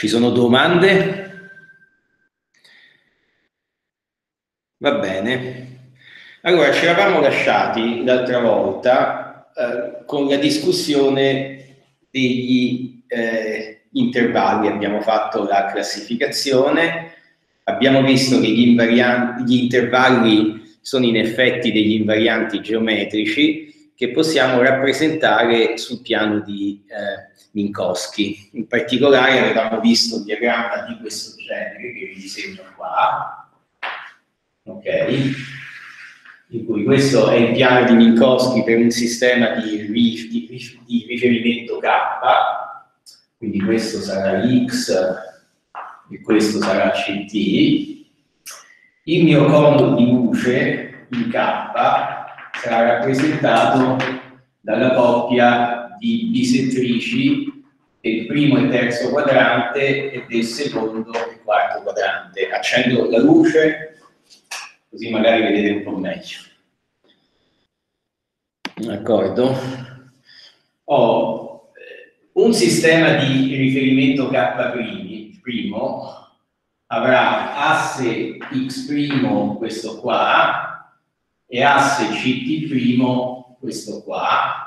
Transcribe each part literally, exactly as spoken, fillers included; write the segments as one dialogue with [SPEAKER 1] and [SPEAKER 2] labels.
[SPEAKER 1] Ci sono domande? Va bene. Allora, ci eravamo lasciati l'altra volta eh, con la discussione degli eh, intervalli. Abbiamo fatto la classificazione, abbiamo visto che gli, invarianti, gli intervalli sono in effetti degli invarianti geometrici che possiamo rappresentare sul piano di eh, Minkowski. In particolare avevamo visto un diagramma di questo genere che vi disegno qua, ok? In cui questo è il piano di Minkowski per un sistema di, di, di riferimento K, quindi questo sarà X e questo sarà C T. Il mio cono di luce in K sarà rappresentato dalla coppia di bisettrici del primo e terzo quadrante e del secondo e quarto quadrante. Accendo la luce, così magari vedete un po' meglio. D'accordo? Ho un sistema di riferimento K' primo, avrà asse X', questo qua, e asse C T', questo qua,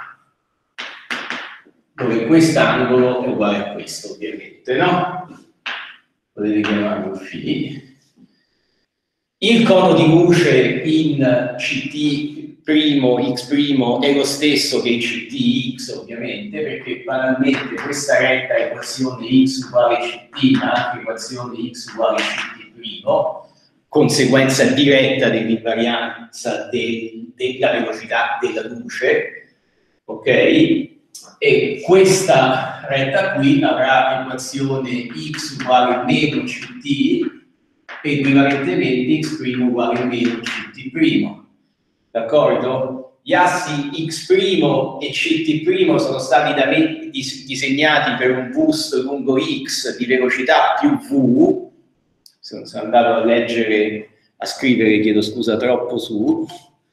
[SPEAKER 1] dove quest'angolo è uguale a questo, ovviamente, no? Potete chiamarlo Φ. Il cono di luce in C T' X' è lo stesso che in C T X, ovviamente, perché banalmente questa retta è equazione X uguale C T, ma anche equazione X uguale C T', conseguenza diretta dell'invarianza del, della velocità della luce, ok? E questa retta qui avrà equazione X uguale meno C T, equivalentemente X' uguale meno C T', d'accordo? Gli assi X' e C T' sono stati da me dis disegnati per un boost lungo X di velocità più V. Sono andato a leggere, a scrivere, chiedo scusa troppo su,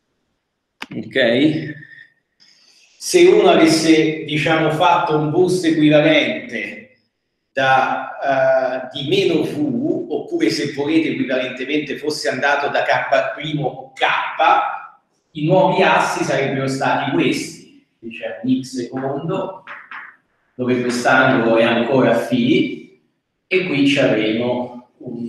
[SPEAKER 1] ok? Se uno avesse, diciamo, fatto un boost equivalente da, uh, di meno V, oppure se volete equivalentemente fosse andato da K' o K, i nuovi assi sarebbero stati questi, c'è un X secondo, dove quest'angolo è ancora Φ, e qui ci avremo un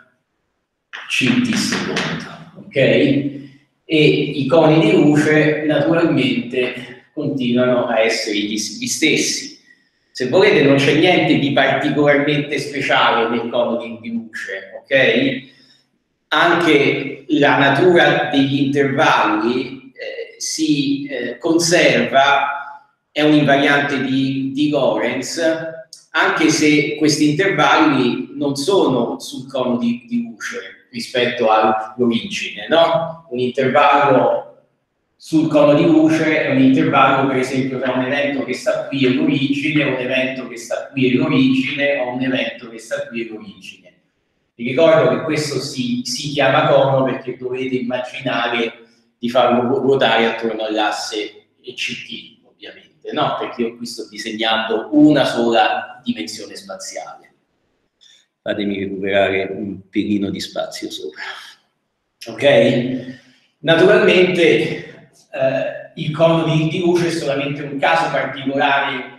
[SPEAKER 1] C T secondo, ok? E i coni di luce naturalmente continuano a essere gli, gli stessi. Se volete non c'è niente di particolarmente speciale nel cono di, di luce, ok? Anche la natura degli intervalli eh, si eh, conserva, è un'invariante di, di Lorentz, anche se questi intervalli non sono sul cono di, di luce rispetto all'origine, no? Un intervallo sul cono di luce è un intervallo, per esempio, tra un evento che sta qui e l'origine, un evento che sta qui e l'origine, o un evento che sta qui e l'origine. Vi ricordo che questo si, si chiama cono perché dovete immaginare di farlo ruotare attorno all'asse E C T, ovviamente, no? Perché io qui sto disegnando una sola dimensione spaziale. Fatemi recuperare un pelino di spazio sopra. Ok? Naturalmente eh, il cono di, di luce è solamente un caso particolare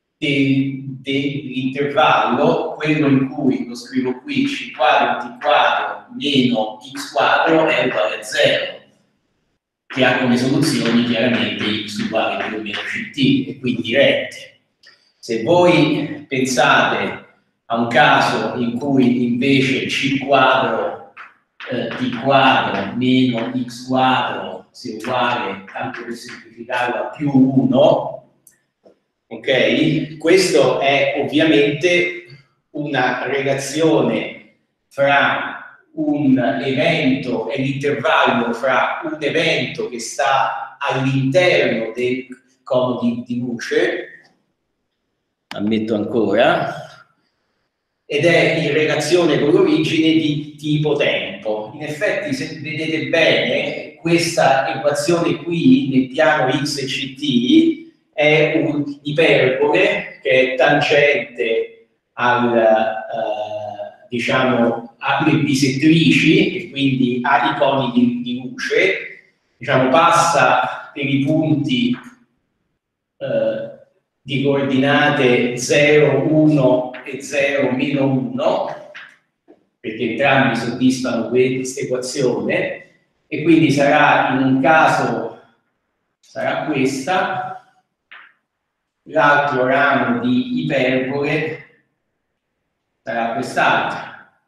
[SPEAKER 1] dell'intervallo, quello in cui, lo scrivo qui, C quadro T quadro meno X quadro è uguale a zero, che ha come soluzioni chiaramente X uguale più o meno C T, e quindi dirette. Se voi pensate a un caso in cui invece C quadro eh, T quadro meno X quadro sia uguale, tanto per semplificarlo, a più uno, ok? Questo è ovviamente una relazione fra un evento e l'intervallo fra un evento che sta all'interno del cono di, di luce, ammetto ancora, ed è in relazione con l'origine di tipo tempo. In effetti, se vedete bene, questa equazione qui nel piano X e C T è un'iperbole che è tangente al, eh, diciamo, alle bisettrici, e quindi agli iconi di, di luce, diciamo, passa per i punti eh, di coordinate zero, uno e zero, meno uno, perché entrambi soddisfano questa equazione, e quindi sarà, in un caso sarà questa, l'altro ramo di iperbole sarà quest'altro,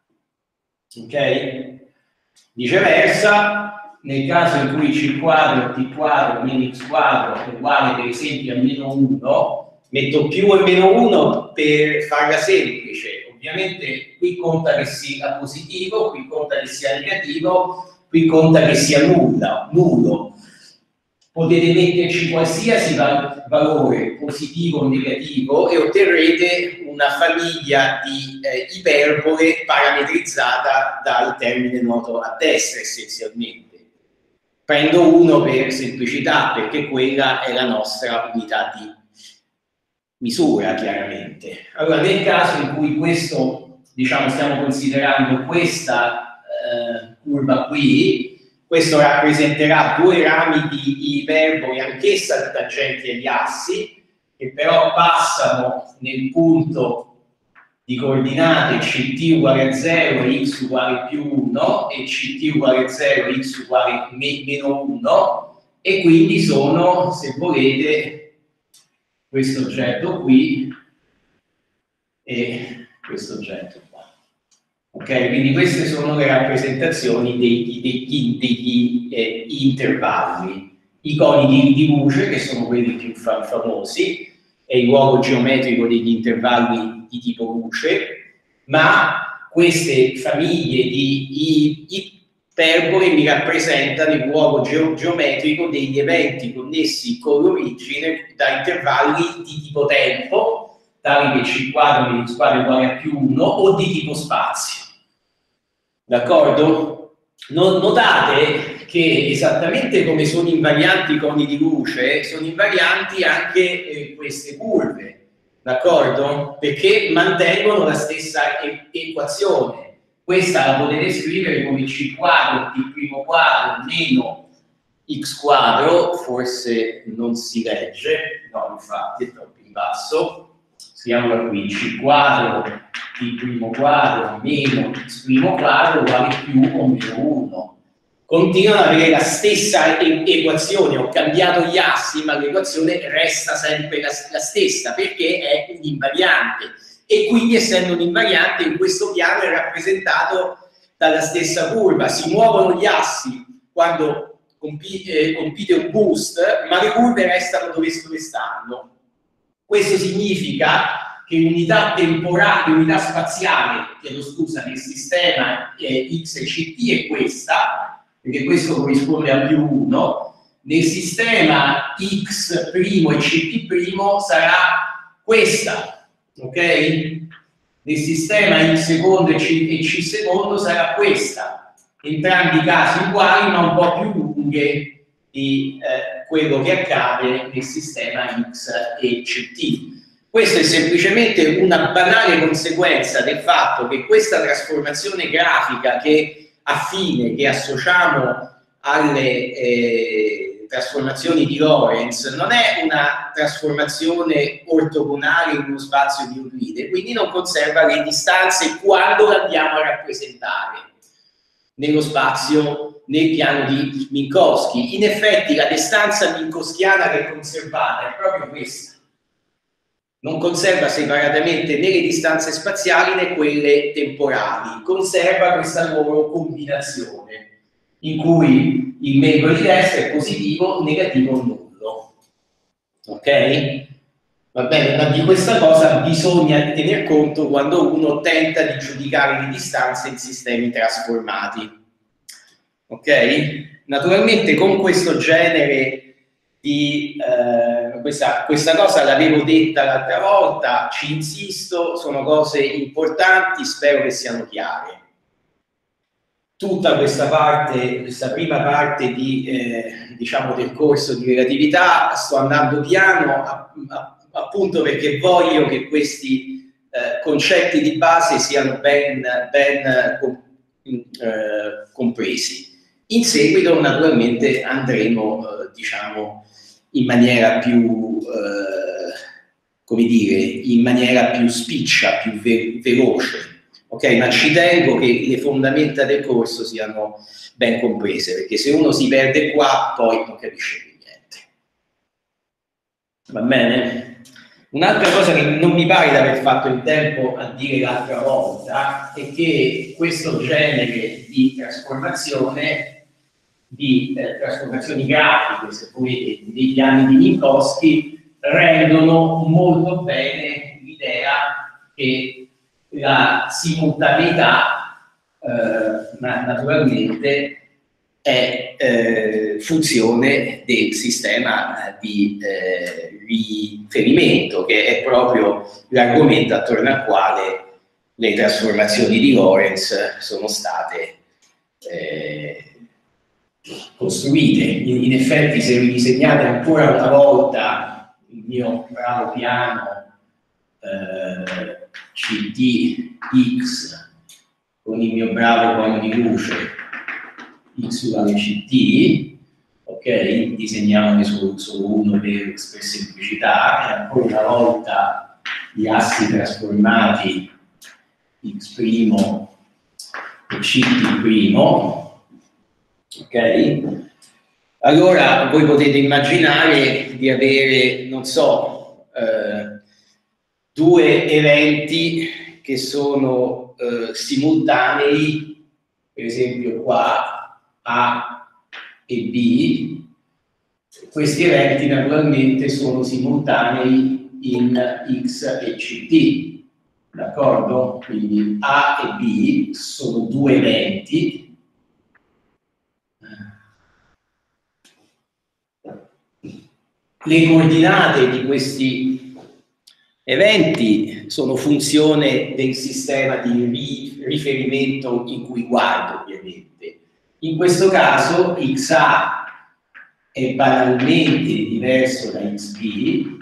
[SPEAKER 1] ok? Viceversa, nel caso in cui c quadro t quadro meno x quadro è uguale per esempio a meno uno, metto più e meno uno per farla semplice. Ovviamente qui conta che sia positivo, qui conta che sia negativo, qui conta che sia nulla, nullo. Potete metterci qualsiasi val valore, positivo o negativo, e otterrete una famiglia di eh, iperbole parametrizzata dal termine noto a destra, essenzialmente. Prendo uno per semplicità, perché quella è la nostra unità di misura, chiaramente. Allora, nel caso in cui questo, diciamo, stiamo considerando questa eh, curva qui, questo rappresenterà due rami di iperbole, anch'essa tangenti agli assi, che però passano nel punto di coordinate ct uguale a zero e x uguale più uno e ct uguale a zero e x uguale me meno uno, e quindi sono, se volete, questo oggetto qui e questo oggetto qua. Ok, quindi queste sono le rappresentazioni degli, degli, degli eh, intervalli, iconi di, di luce, che sono quelli più fam famosi, è il luogo geometrico degli intervalli di tipo luce, ma queste famiglie di iperbole mi rappresentano il luogo ge geometrico degli eventi connessi con l'origine da intervalli di tipo tempo, tali che c quadro meno x quadro è uguale a più uno, o di tipo spazio. D'accordo? Notate che esattamente come sono invarianti i coni di luce, sono invarianti anche eh, queste curve, d'accordo? Perché mantengono la stessa e equazione. Questa la potete scrivere come c quadro t primo quadro meno x quadro, forse non si legge, no, infatti è troppo in basso. Scriviamola qui, c quadro t primo quadro meno x primo quadro uguale più o meno uno. Continuano ad avere la stessa e equazione, ho cambiato gli assi, ma l'equazione resta sempre la, la stessa, perché è un invariante. E quindi, essendo un invariante, in questo piano è rappresentato dalla stessa curva. Si muovono gli assi quando compi eh, compite un boost, ma le curve restano dove, dove stanno. Questo significa che l'unità temporale, l'unità spaziale, chiedo scusa, nel sistema eh, x e ct è questa, perché questo corrisponde a più uno, nel sistema x' e ct' sarà questa, ok? Nel sistema x secondo e c, e c secondo sarà questa, entrambi i casi uguali ma un po' più lunghe di eh, quello che accade nel sistema x e ct. Questo è semplicemente una banale conseguenza del fatto che questa trasformazione grafica che affine, che associamo alle eh, trasformazioni di Lorentz, non è una trasformazione ortogonale in uno spazio di Euclide, quindi non conserva le distanze quando la andiamo a rappresentare nello spazio, nel piano di Minkowski. In effetti la distanza minkowskiana che è conservata è proprio questa. Non conserva separatamente né le distanze spaziali né quelle temporali, conserva questa loro combinazione, in cui il membro di destra è positivo, negativo o nullo. Ok? Va bene, ma di questa cosa bisogna tener conto quando uno tenta di giudicare le distanze in sistemi trasformati. Ok? Naturalmente con questo genere di eh, questa, questa cosa l'avevo detta l'altra volta, ci insisto, sono cose importanti, spero che siano chiare. Tutta questa parte, questa prima parte di, eh, diciamo, del corso di relatività, sto andando piano a, a, appunto perché voglio che questi eh, concetti di base siano ben, ben eh, compresi. In seguito naturalmente andremo eh, diciamo in maniera più eh, come dire, in maniera più spiccia, più ve veloce, ok? Ma ci tengo che le fondamenta del corso siano ben comprese, perché se uno si perde qua poi non capisce più niente. Va bene? Un'altra cosa che non mi pare di aver fatto in tempo a dire l'altra volta è che questo genere di trasformazione di eh, trasformazioni grafiche, se volete, dei piani di Minkowski, rendono molto bene l'idea che la simultaneità eh, naturalmente è eh, funzione del sistema di eh, riferimento, che è proprio l'argomento attorno al quale le trasformazioni di Lorentz sono state eh, costruite. In, in effetti, se vi disegnate ancora una volta il mio bravo piano eh, C D X con il mio bravo cono di luce X uguale C T, ok? Disegniamone solo, solo uno per, per semplicità, e ancora una volta gli assi trasformati X' e C T', ok? Allora voi potete immaginare di avere, non so, eh, due eventi che sono eh, simultanei, per esempio qua A e B. Questi eventi naturalmente sono simultanei in X e C T, d'accordo? Quindi A e B sono due eventi. Le coordinate di questi eventi sono funzione del sistema di riferimento in cui guardo, ovviamente. In questo caso X A è banalmente diverso da X B,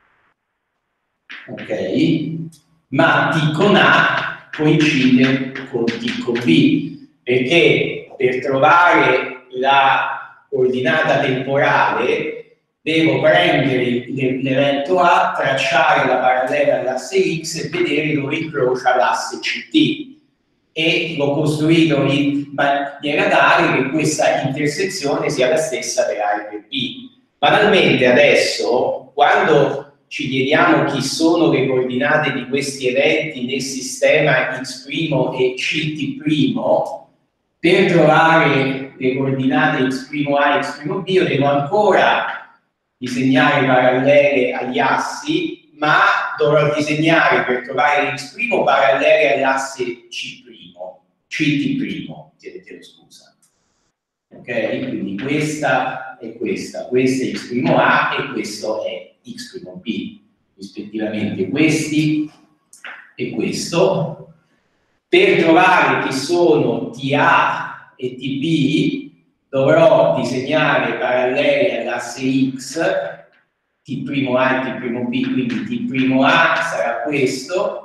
[SPEAKER 1] ok? Ma T con A coincide con T con B, perché per trovare la coordinata temporale devo prendere l'evento A, tracciare la parallela all'asse X e vedere dove incrocia l'asse C T. E l'ho costruito in maniera tale che questa intersezione sia la stessa per A e per B. Banalmente adesso, quando ci chiediamo chi sono le coordinate di questi eventi nel sistema X' e C T', per trovare le coordinate X'A e X'B io devo ancora disegnare parallele agli assi, ma dovrò disegnare per trovare l'X' parallele all'asse C', C T', chiedo scusa. Ok? Quindi questa è questa, questo è X'A e questo è X'B, rispettivamente questi e questo. Per trovare chi sono T A e T B dovrò disegnare parallele all'asse X, T'A e T'B, quindi T'A sarà questo,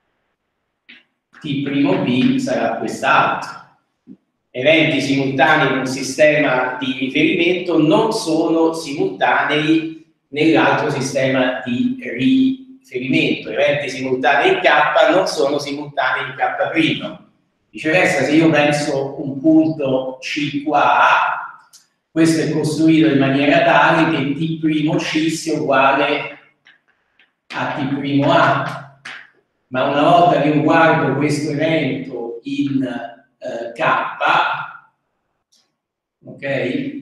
[SPEAKER 1] T'B sarà quest'altro. Eventi simultanei in un sistema di riferimento non sono simultanei nell'altro sistema di riferimento. Eventi simultanei in K non sono simultanei in K'. Viceversa, se io penso un punto C qua, questo è costruito in maniera tale che T'C sia uguale a T'A. Ma una volta che io guardo questo evento in eh, K, ok?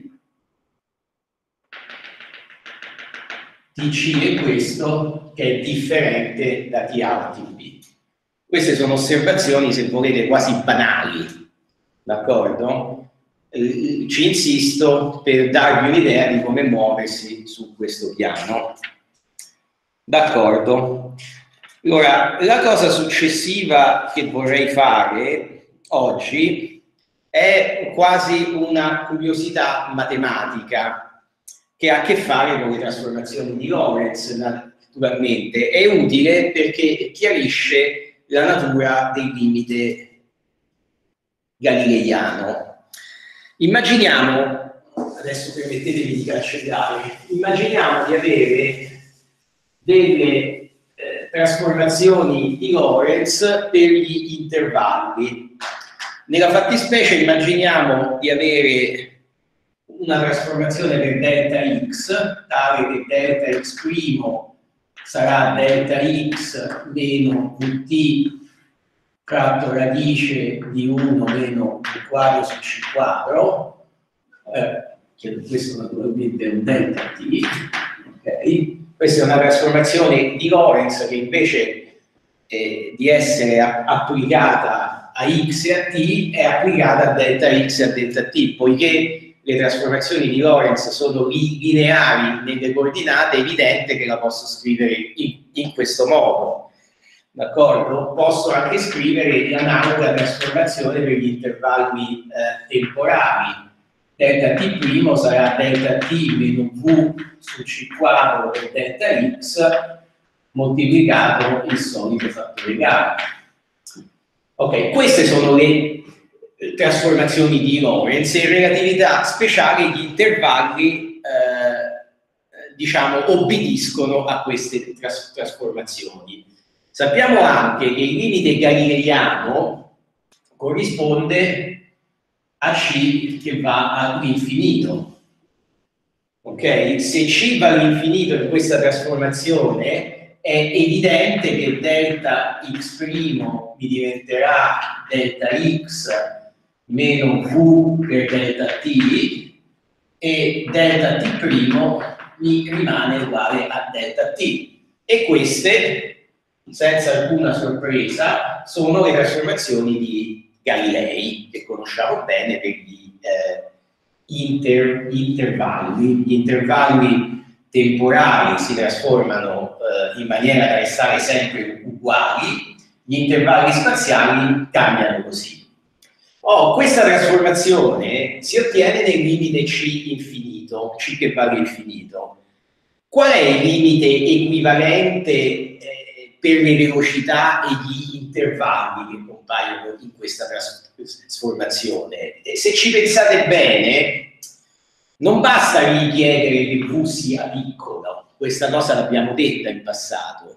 [SPEAKER 1] T C è questo, che è differente da T A o T B. Queste sono osservazioni, se volete, quasi banali, d'accordo? Eh, ci insisto per darvi un'idea di come muoversi su questo piano. D'accordo? Allora, la cosa successiva che vorrei fare oggi è quasi una curiosità matematica che ha a che fare con le trasformazioni di Lorentz. naturalmente, è utile perché chiarisce la natura del limite galileiano. Immaginiamo, adesso permettetemi di cancellare, immaginiamo di avere delle eh, trasformazioni di Lorentz per gli intervalli. Nella fattispecie immaginiamo di avere una trasformazione per delta x, tale che delta x' sarà delta x meno Vt fratto radice di uno meno v quadro su c quadro, eh, che questo naturalmente è un delta t, ok? Questa è una trasformazione di Lorentz che invece eh, di essere a applicata a x e a t è applicata a delta x e a delta t, poiché le trasformazioni di Lorentz sono lineari nelle coordinate, è evidente che la posso scrivere in, in questo modo. D'accordo? Posso anche scrivere l'analoga trasformazione per gli intervalli eh, temporali. Delta t' sarà delta t meno v su c quadro per delta x moltiplicato il solito fattore gamma. Ok, queste sono le trasformazioni di Lorentz. In relatività speciale gli intervalli eh, diciamo obbediscono a queste tras trasformazioni. Sappiamo anche che il limite galileiano corrisponde a c che va all'infinito. Ok? Se c va all'infinito in questa trasformazione è evidente che delta x' mi diventerà delta x meno v per delta t e delta t' mi rimane uguale a delta t. E queste, senza alcuna sorpresa, sono le trasformazioni di Galilei, che conosciamo bene per gli eh, inter intervalli. Gli intervalli temporali si trasformano eh, in maniera da restare sempre uguali, gli intervalli spaziali cambiano così. Oh, questa trasformazione si ottiene nel limite c infinito, c che vale infinito. Qual è il limite equivalente eh, per le velocità e gli intervalli che compaiono in questa trasformazione? E se ci pensate bene, non basta richiedere che v sia piccolo, questa cosa l'abbiamo detta in passato.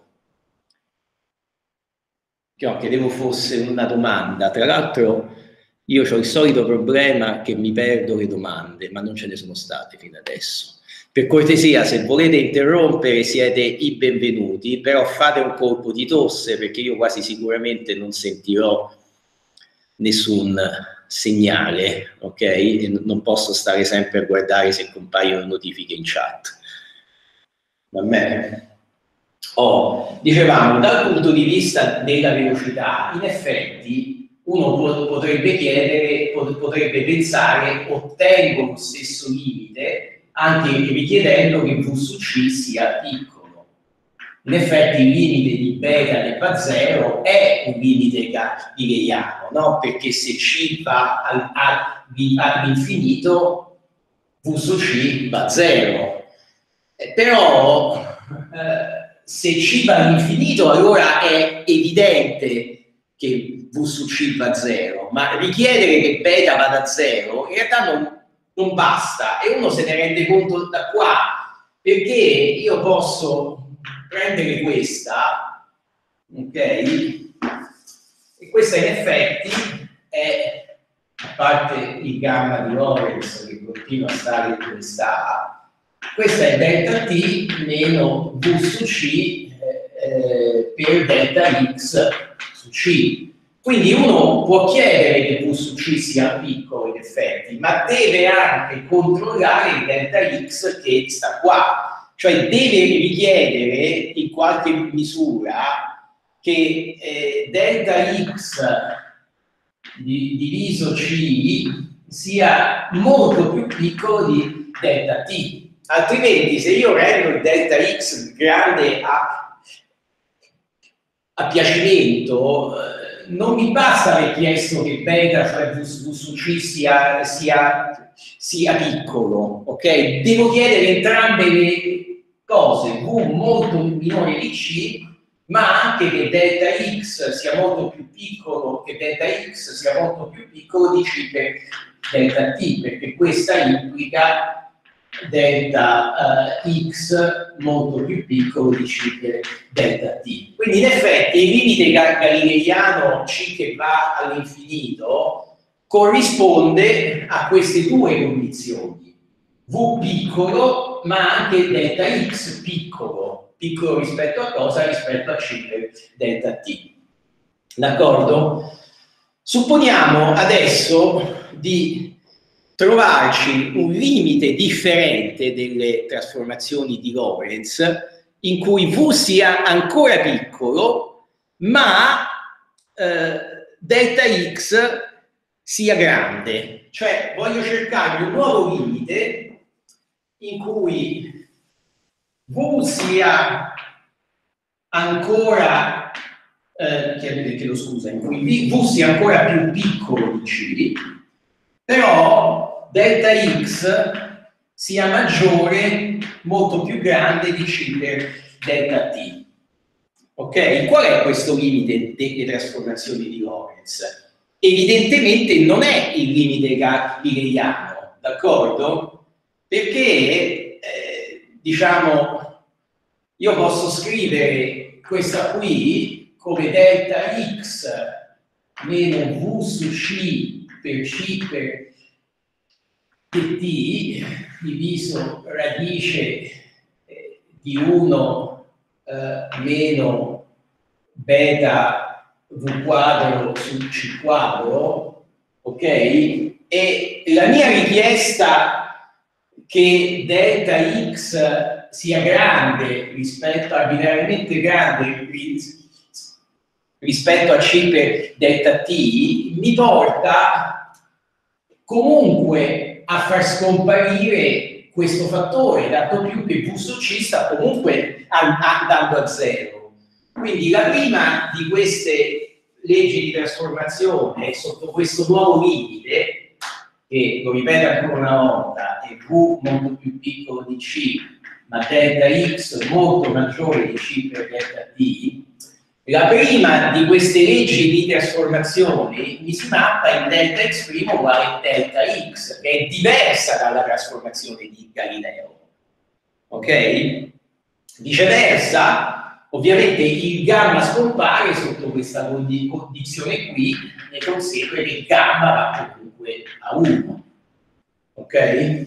[SPEAKER 1] Io credevo fosse una domanda, tra l'altro io ho il solito problema che mi perdo le domande, ma non ce ne sono state fino adesso. Per cortesia, se volete interrompere siete i benvenuti, però fate un colpo di tosse perché io quasi sicuramente non sentirò nessun segnale, ok? E non posso stare sempre a guardare se compaiono notifiche in chat. Va bene? Oh, dicevamo, dal punto di vista della velocità, in effetti uno potrebbe chiedere, potrebbe pensare, ottengo lo stesso limite anche richiedendo che v su c sia piccolo. In effetti il limite di beta che va a zero è un limite galileiano, no? Perché se c va all'infinito, v su c va a zero. Eh, però eh, se c va all'infinito allora è evidente che v su c va a zero, ma richiedere che beta vada a zero in realtà non non basta, e uno se ne rende conto da qua, perché io posso prendere questa, ok? E questa in effetti è, a parte il gamma di Lorentz che continua a stare dove sta, questa è delta t meno v su c eh, per delta x su c. Quindi uno può chiedere che v su c sia piccolo in effetti, ma deve anche controllare il delta x che sta qua. Cioè deve richiedere in qualche misura che eh, delta x di, diviso c sia molto più piccolo di delta t. Altrimenti se io rendo il delta x grande a, a piacimento, eh, non mi basta aver chiesto che beta, cioè v su c sia, sia, sia piccolo, ok? Devo chiedere entrambe le, cose, V molto minore di C, ma anche che delta X sia molto più piccolo, che delta X sia molto più piccolo di C per delta T, perché questa implica delta uh, X molto più piccolo di C per delta T. Quindi in effetti il limite galileiano C che va all'infinito corrisponde a queste due condizioni, V piccolo ma anche delta X piccolo, piccolo rispetto a cosa? Rispetto a C per delta T. D'accordo? Supponiamo adesso di trovarci un limite differente delle trasformazioni di Lorentz in cui V sia ancora piccolo ma eh, delta X sia grande. Cioè voglio cercare un nuovo limite in cui V sia ancora eh, chiedo scusa, in cui V sia ancora più piccolo di C, però delta X sia maggiore, molto più grande di C per delta T. Ok? Qual è questo limite delle trasformazioni di Lorentz? Evidentemente non è il limite galileiano, d'accordo? Perché, eh, diciamo, io posso scrivere questa qui come delta X meno V su C per C per T diviso radice eh, di uno eh, meno beta V quadro su C quadro, ok? E la mia richiesta che delta X sia grande rispetto a binariamente grande rispetto a C per delta T mi porta comunque a far scomparire questo fattore, dato più che V su C sta comunque andando a zero. Quindi la prima di queste leggi di trasformazione sotto questo nuovo limite, che lo ripeto ancora una volta, è V molto più piccolo di C, ma delta X molto maggiore di C per delta T, la prima di queste leggi di trasformazione mi si mappa in delta X' uguale delta X, che è diversa dalla trasformazione di Galileo. Ok? Viceversa, ovviamente il gamma scompare sotto questa condizione qui, ne consegue che il gamma va comunque a uno. Ok?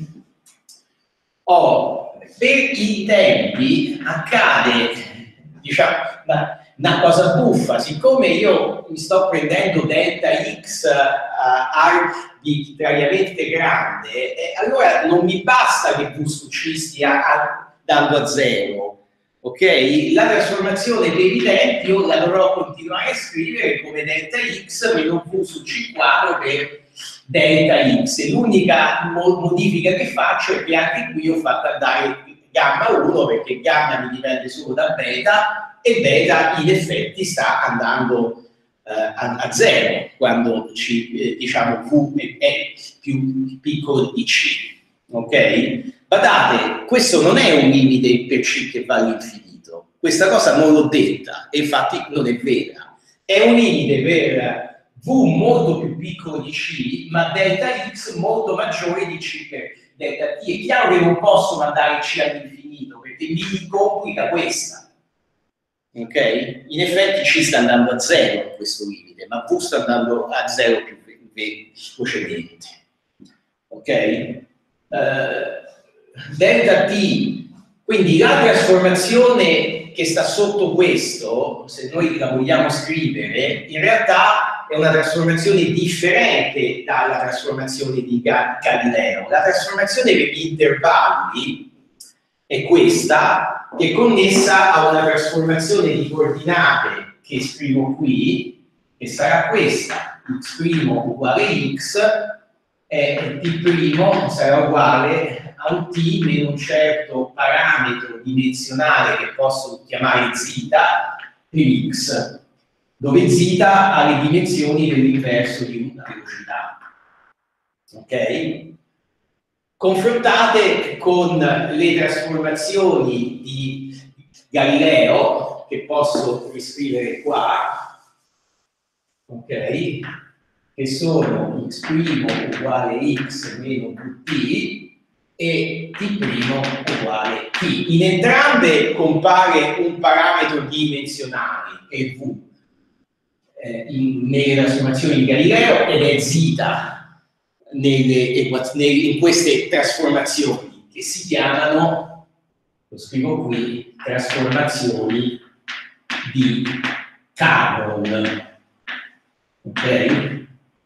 [SPEAKER 1] Oh, per i tempi accade, diciamo, una, una cosa buffa, siccome io mi sto prendendo delta X uh, arbitrariamente grande, eh, allora non mi basta che V su C stia andando a zero, ok? La trasformazione per i tempi io la dovrò continuare a scrivere come delta X meno V su C quadro per delta X. L'unica mo modifica che faccio è che anche qui ho fatto andare gamma uno perché gamma mi dipende solo da beta e beta in effetti sta andando eh, a, a zero quando C, eh, diciamo V è più piccolo di C. Ok? Badate, questo non è un limite per C che va all'infinito, questa cosa non l'ho detta e infatti non è vera, è un limite per V molto più piccolo di C, ma delta X molto maggiore di C per delta T. È chiaro che non posso mandare C all'infinito, perché mi complica questa. Ok? In effetti C sta andando a zero questo limite, ma V sta andando a zero più velocemente. Ok? Uh, delta T, quindi la trasformazione che sta sotto questo, se noi la vogliamo scrivere, in realtà è una trasformazione differente dalla trasformazione di Galileo. La trasformazione per gli intervalli è questa, che è connessa a una trasformazione di coordinate che scrivo qui, che sarà questa, x' uguale x, e t' sarà uguale a un t meno un certo parametro dimensionale che posso chiamare z per x, dove z ha le dimensioni dell'inverso di una velocità. Ok? confrontate con le trasformazioni di Galileo, che posso riscrivere qua, ok, che sono x' uguale x meno qt e t' uguale t. In entrambe compare un parametro dimensionale, che è v, eh, in, nelle trasformazioni di Galileo, ed è zeta nelle, in queste trasformazioni, che si chiamano, lo scrivo qui, trasformazioni di Caron. Ok?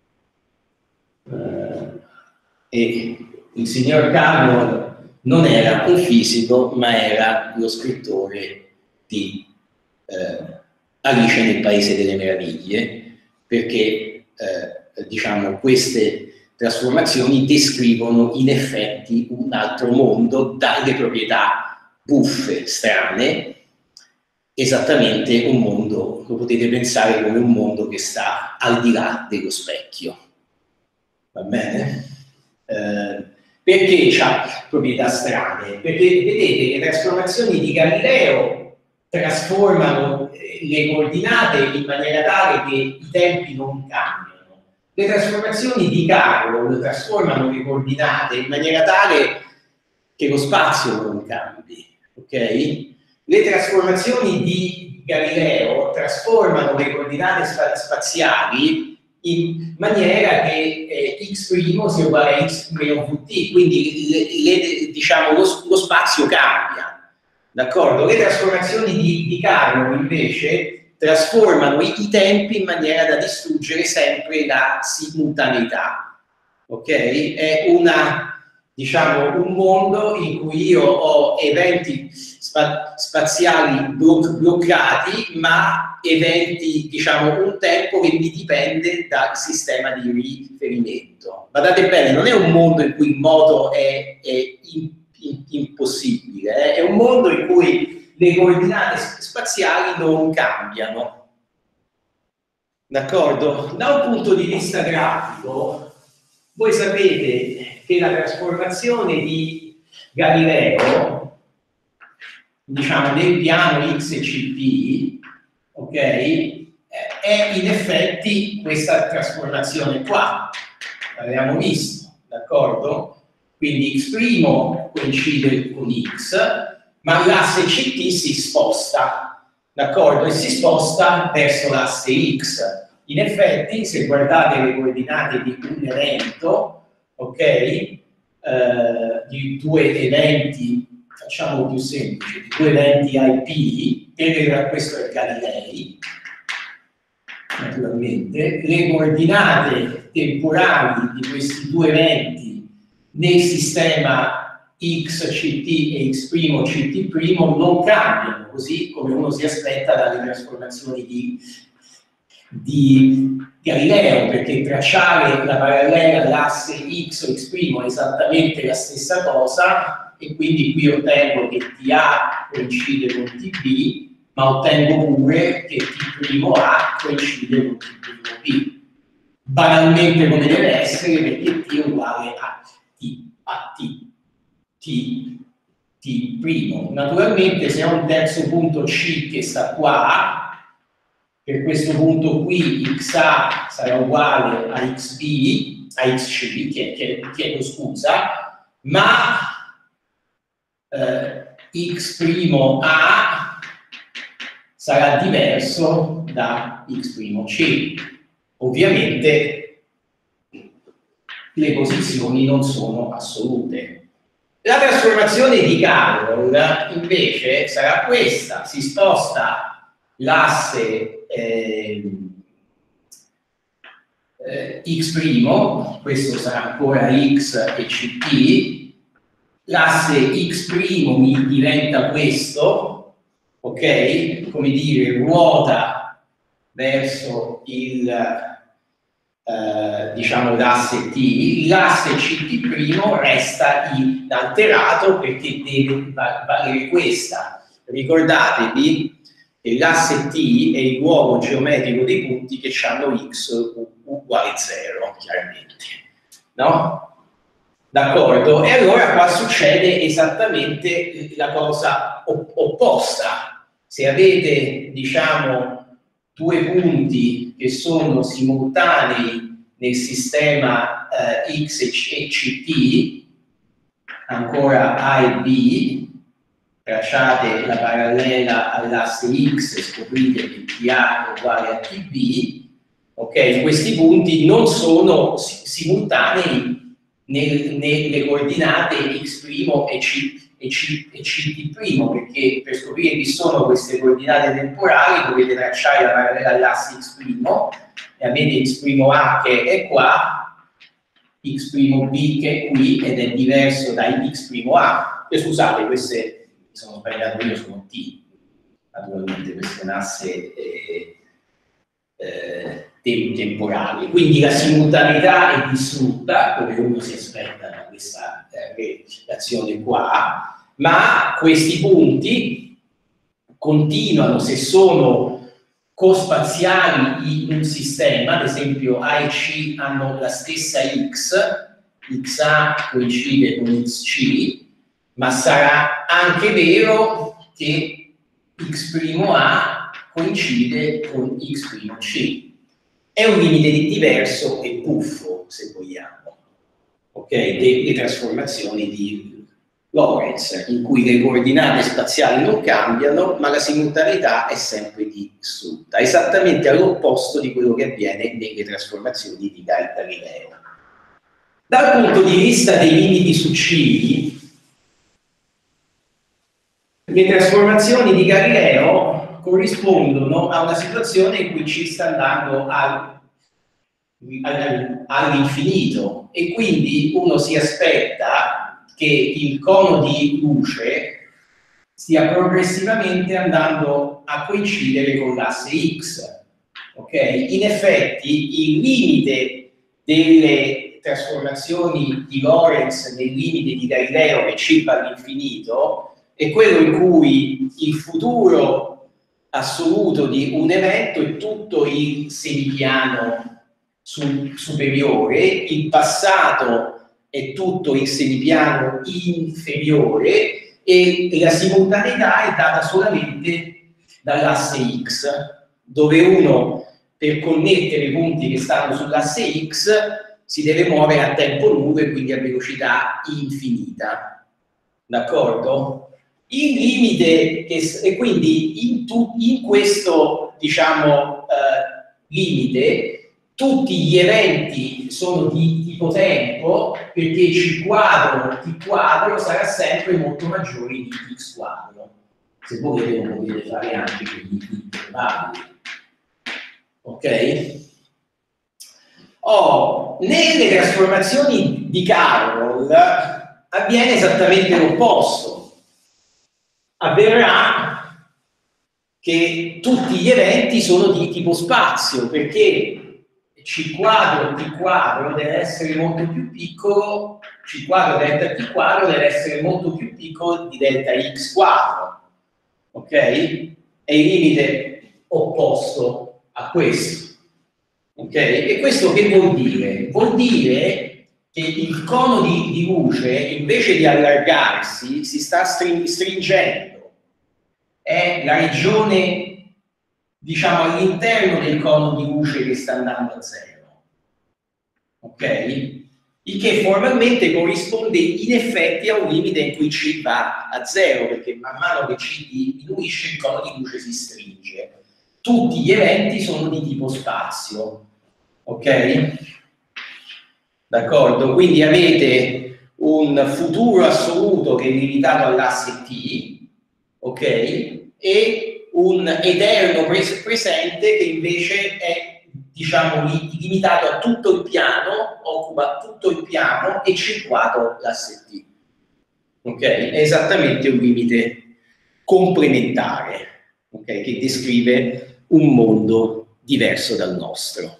[SPEAKER 1] Uh, e il signor Caron non era un fisico, ma era lo scrittore di eh, Alice nel Paese delle Meraviglie, perché eh, diciamo queste trasformazioni descrivono in effetti un altro mondo dalle proprietà buffe, strane, esattamente un mondo, lo potete pensare come un mondo che sta al di là dello specchio. Va bene? Eh, perché ha proprietà strane? Perché vedete, le trasformazioni di Galileo trasformano le coordinate in maniera tale che i tempi non cambiano. Le trasformazioni di Caron trasformano le coordinate in maniera tale che lo spazio non cambi, ok? Le trasformazioni di Galileo trasformano le coordinate spaziali in maniera che eh, x' sia uguale a x meno vt, quindi le, le, diciamo, lo, lo spazio cambia, d'accordo? Le trasformazioni di, di Caron invece trasformano i, i tempi in maniera da distruggere sempre la simultaneità, ok? È una, diciamo, un mondo in cui io ho eventi spa spaziali bloc bloccati, ma eventi, diciamo, un tempo che mi dipende dal sistema di riferimento. Guardate bene, non è un mondo in cui il moto è, è in, in, impossibile, eh? È un mondo in cui le coordinate spaziali non cambiano. D'accordo? Da un punto di vista grafico, voi sapete che la trasformazione di Galileo, diciamo, nel piano x e ct, ok, è in effetti questa trasformazione qua, l'abbiamo visto, d'accordo? Quindi x' coincide con x, ma l'asse ct si sposta, d'accordo? E si sposta verso l'asse x. In effetti, se guardate le coordinate di un evento, ok, eh, di due eventi, facciamo più semplice, di due eventi I P, e questo è Galilei, naturalmente, le coordinate temporali di questi due eventi nel sistema x ct e x' ct' non cambiano, così come uno si aspetta dalle trasformazioni di, di Galileo, perché tracciare la parallela all'asse x o x' è esattamente la stessa cosa, e quindi qui ottengo che T A coincide con T B, ma ottengo pure che T'A coincide con T'B. Banalmente come deve essere, perché T è uguale a T, a T. T, T'. Naturalmente se ho un terzo punto C che sta qua, per questo punto qui xA sarà uguale a xB, a xC, chiedo, chiedo scusa, ma eh, x'A sarà diverso da x'C. Ovviamente le posizioni non sono assolute. La trasformazione di Caron invece sarà questa: si sposta l'asse eh, eh, x', questo sarà ancora x e ct, l'asse x' mi diventa questo, ok? Come dire, ruota verso il Uh, diciamo l'asse T, l'asse ct' resta inalterato perché deve valere questa. Ricordatevi che l'asse T è il luogo geometrico dei punti che hanno x uguale zero, chiaramente, no? D'accordo? E allora qua succede esattamente la cosa opposta. Se avete, diciamo, due punti che sono simultanei nel sistema eh, X e C T, ancora A e B, tracciate la parallela all'asse X e scoprite che T A è uguale a T B, ok? Questi punti non sono simultanei nel, nelle coordinate X' e C e C, e C T', perché per scoprire chi sono queste coordinate temporali dovete tracciare la parallela all'asse X' e avete X'A che è qua, X'B che è qui ed è diverso da X'A. E scusate, queste mi sono sbagliato io, sono T, naturalmente questo è un asse eh, eh, temporali, quindi la simultaneità è distrutta, come uno si aspetta da questa eh, relazione qua, ma questi punti continuano, se sono cospaziali in un sistema, ad esempio A e C hanno la stessa X, Xa coincide con Xc, ma sarà anche vero che X'A coincide con X'C. È un limite diverso e buffo, se vogliamo, okay? Delle trasformazioni di Lorentz, in cui le coordinate spaziali non cambiano, ma la simultaneità è sempre distrutta, esattamente all'opposto di quello che avviene nelle trasformazioni di Galileo. Dal punto di vista dei limiti successivi, le trasformazioni di Galileo corrispondono a una situazione in cui ci sta andando al, al, all'infinito e quindi uno si aspetta che il cono di luce stia progressivamente andando a coincidere con l'asse X. Okay? In effetti il limite delle trasformazioni di Lorentz nel limite di Galileo che ci va all'infinito è quello in cui il futuro assoluto di un evento è tutto il semipiano su, superiore, il passato è tutto il semipiano inferiore e la simultaneità è data solamente dall'asse X, dove uno per connettere i punti che stanno sull'asse X si deve muovere a tempo nullo e quindi a velocità infinita. D'accordo? Il limite, che, e quindi in, tu, in questo diciamo, eh, limite, tutti gli eventi sono di tipo tempo, perché C quadro, T quadro sarà sempre molto maggiore di X quadro. Se volete lo potete fare anche con gli intervalli. Ok? Oh, nelle trasformazioni di Carroll avviene esattamente l'opposto. Avverrà che tutti gli eventi sono di tipo spazio, perché C quadro T quadro deve essere molto più piccolo, C quadro delta T quadro deve essere molto più piccolo di delta X quadro, ok? È il limite opposto a questo, ok? E questo che vuol dire? Vuol dire che il cono di, di luce, invece di allargarsi, si sta stringendo. È la regione, diciamo, all'interno del cono di luce che sta andando a zero. Ok? Il che formalmente corrisponde in effetti a un limite in cui C va a zero, perché man mano che C diminuisce il cono di luce si stringe. Tutti gli eventi sono di tipo spazio. Ok? D'accordo? Quindi avete un futuro assoluto che è limitato all'asse T, ok? E un eterno pres presente che invece è, diciamo, li limitato a tutto il piano, occupa tutto il piano, eccetuato l'asse T. Ok? È esattamente un limite complementare, ok? Che descrive un mondo diverso dal nostro.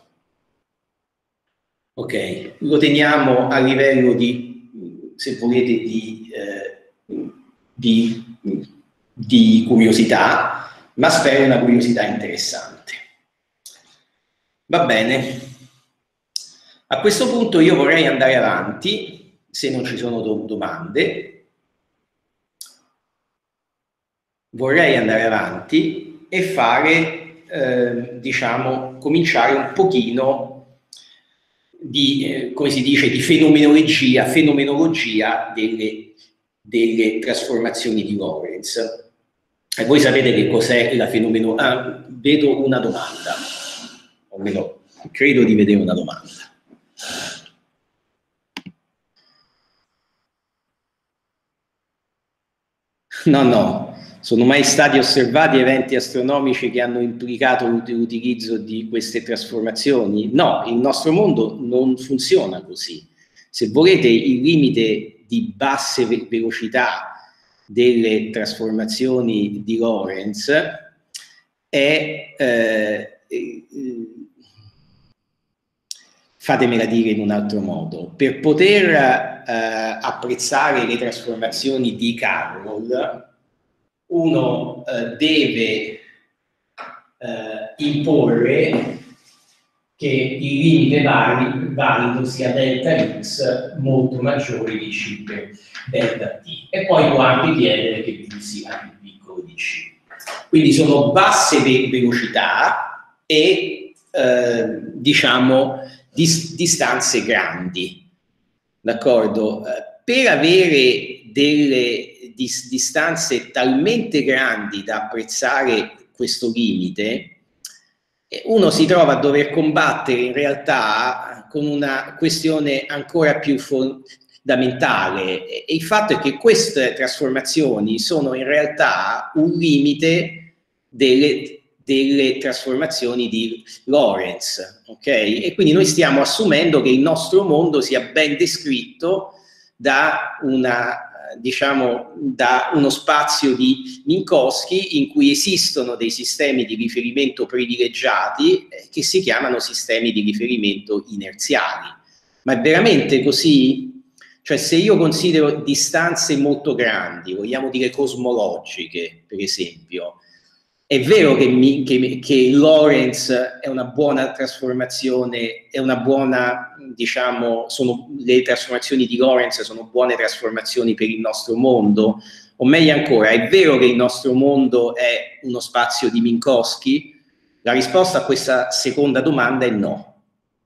[SPEAKER 1] Ok, lo teniamo a livello di, se volete, di, eh, di, di curiosità, ma spero una curiosità interessante. Va bene. A questo punto io vorrei andare avanti se non ci sono do domande, vorrei andare avanti e fare, eh, diciamo, cominciare un pochino di, eh, come si dice, di fenomenologia, fenomenologia delle, delle trasformazioni di Lorentz. E voi sapete che cos'è la fenomenologia? Ah, vedo una domanda, o meno, credo di vedere una domanda. No, no, sono mai stati osservati eventi astronomici che hanno implicato l'utilizzo di queste trasformazioni? No, il nostro mondo non funziona così. Se volete, il limite di basse ve velocità delle trasformazioni di Lorentz è, eh, eh, fatemela dire in un altro modo, per poter eh, apprezzare le trasformazioni di Carroll, uno eh, deve eh, imporre che il limite valido sia delta x molto maggiore di c per delta t, e poi può anche chiedere che v sia più piccolo di c. Quindi sono basse ve velocità e eh, diciamo dis distanze grandi, d'accordo? Per avere delle dis distanze talmente grandi da apprezzare questo limite, uno si trova a dover combattere in realtà con una questione ancora più fondamentale, e il fatto è che queste trasformazioni sono in realtà un limite delle, delle trasformazioni di Lorentz, ok? E quindi noi stiamo assumendo che il nostro mondo sia ben descritto da una, diciamo, da uno spazio di Minkowski in cui esistono dei sistemi di riferimento privilegiati eh, che si chiamano sistemi di riferimento inerziali. Ma è veramente così? Cioè, se io considero distanze molto grandi, vogliamo dire cosmologiche, per esempio, è vero che, mi, che, che Lorentz è una buona trasformazione, è una buona, diciamo, sono, le trasformazioni di Lorentz sono buone trasformazioni per il nostro mondo, o meglio ancora, è vero che il nostro mondo è uno spazio di Minkowski? La risposta a questa seconda domanda è no,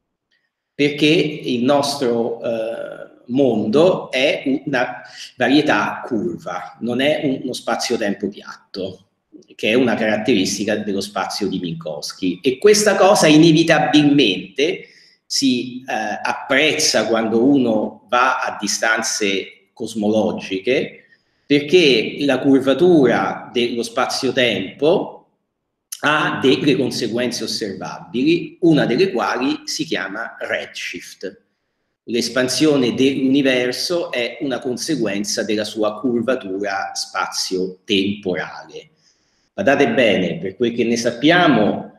[SPEAKER 1] perché il nostro eh, mondo è una varietà curva, non è uno spazio-tempo piatto, che è una caratteristica dello spazio di Minkowski, e questa cosa inevitabilmente si eh, apprezza quando uno va a distanze cosmologiche, perché la curvatura dello spazio-tempo ha delle conseguenze osservabili, una delle quali si chiama redshift. L'espansione dell'universo è una conseguenza della sua curvatura spazio-temporale. Badate bene, per quel che ne sappiamo,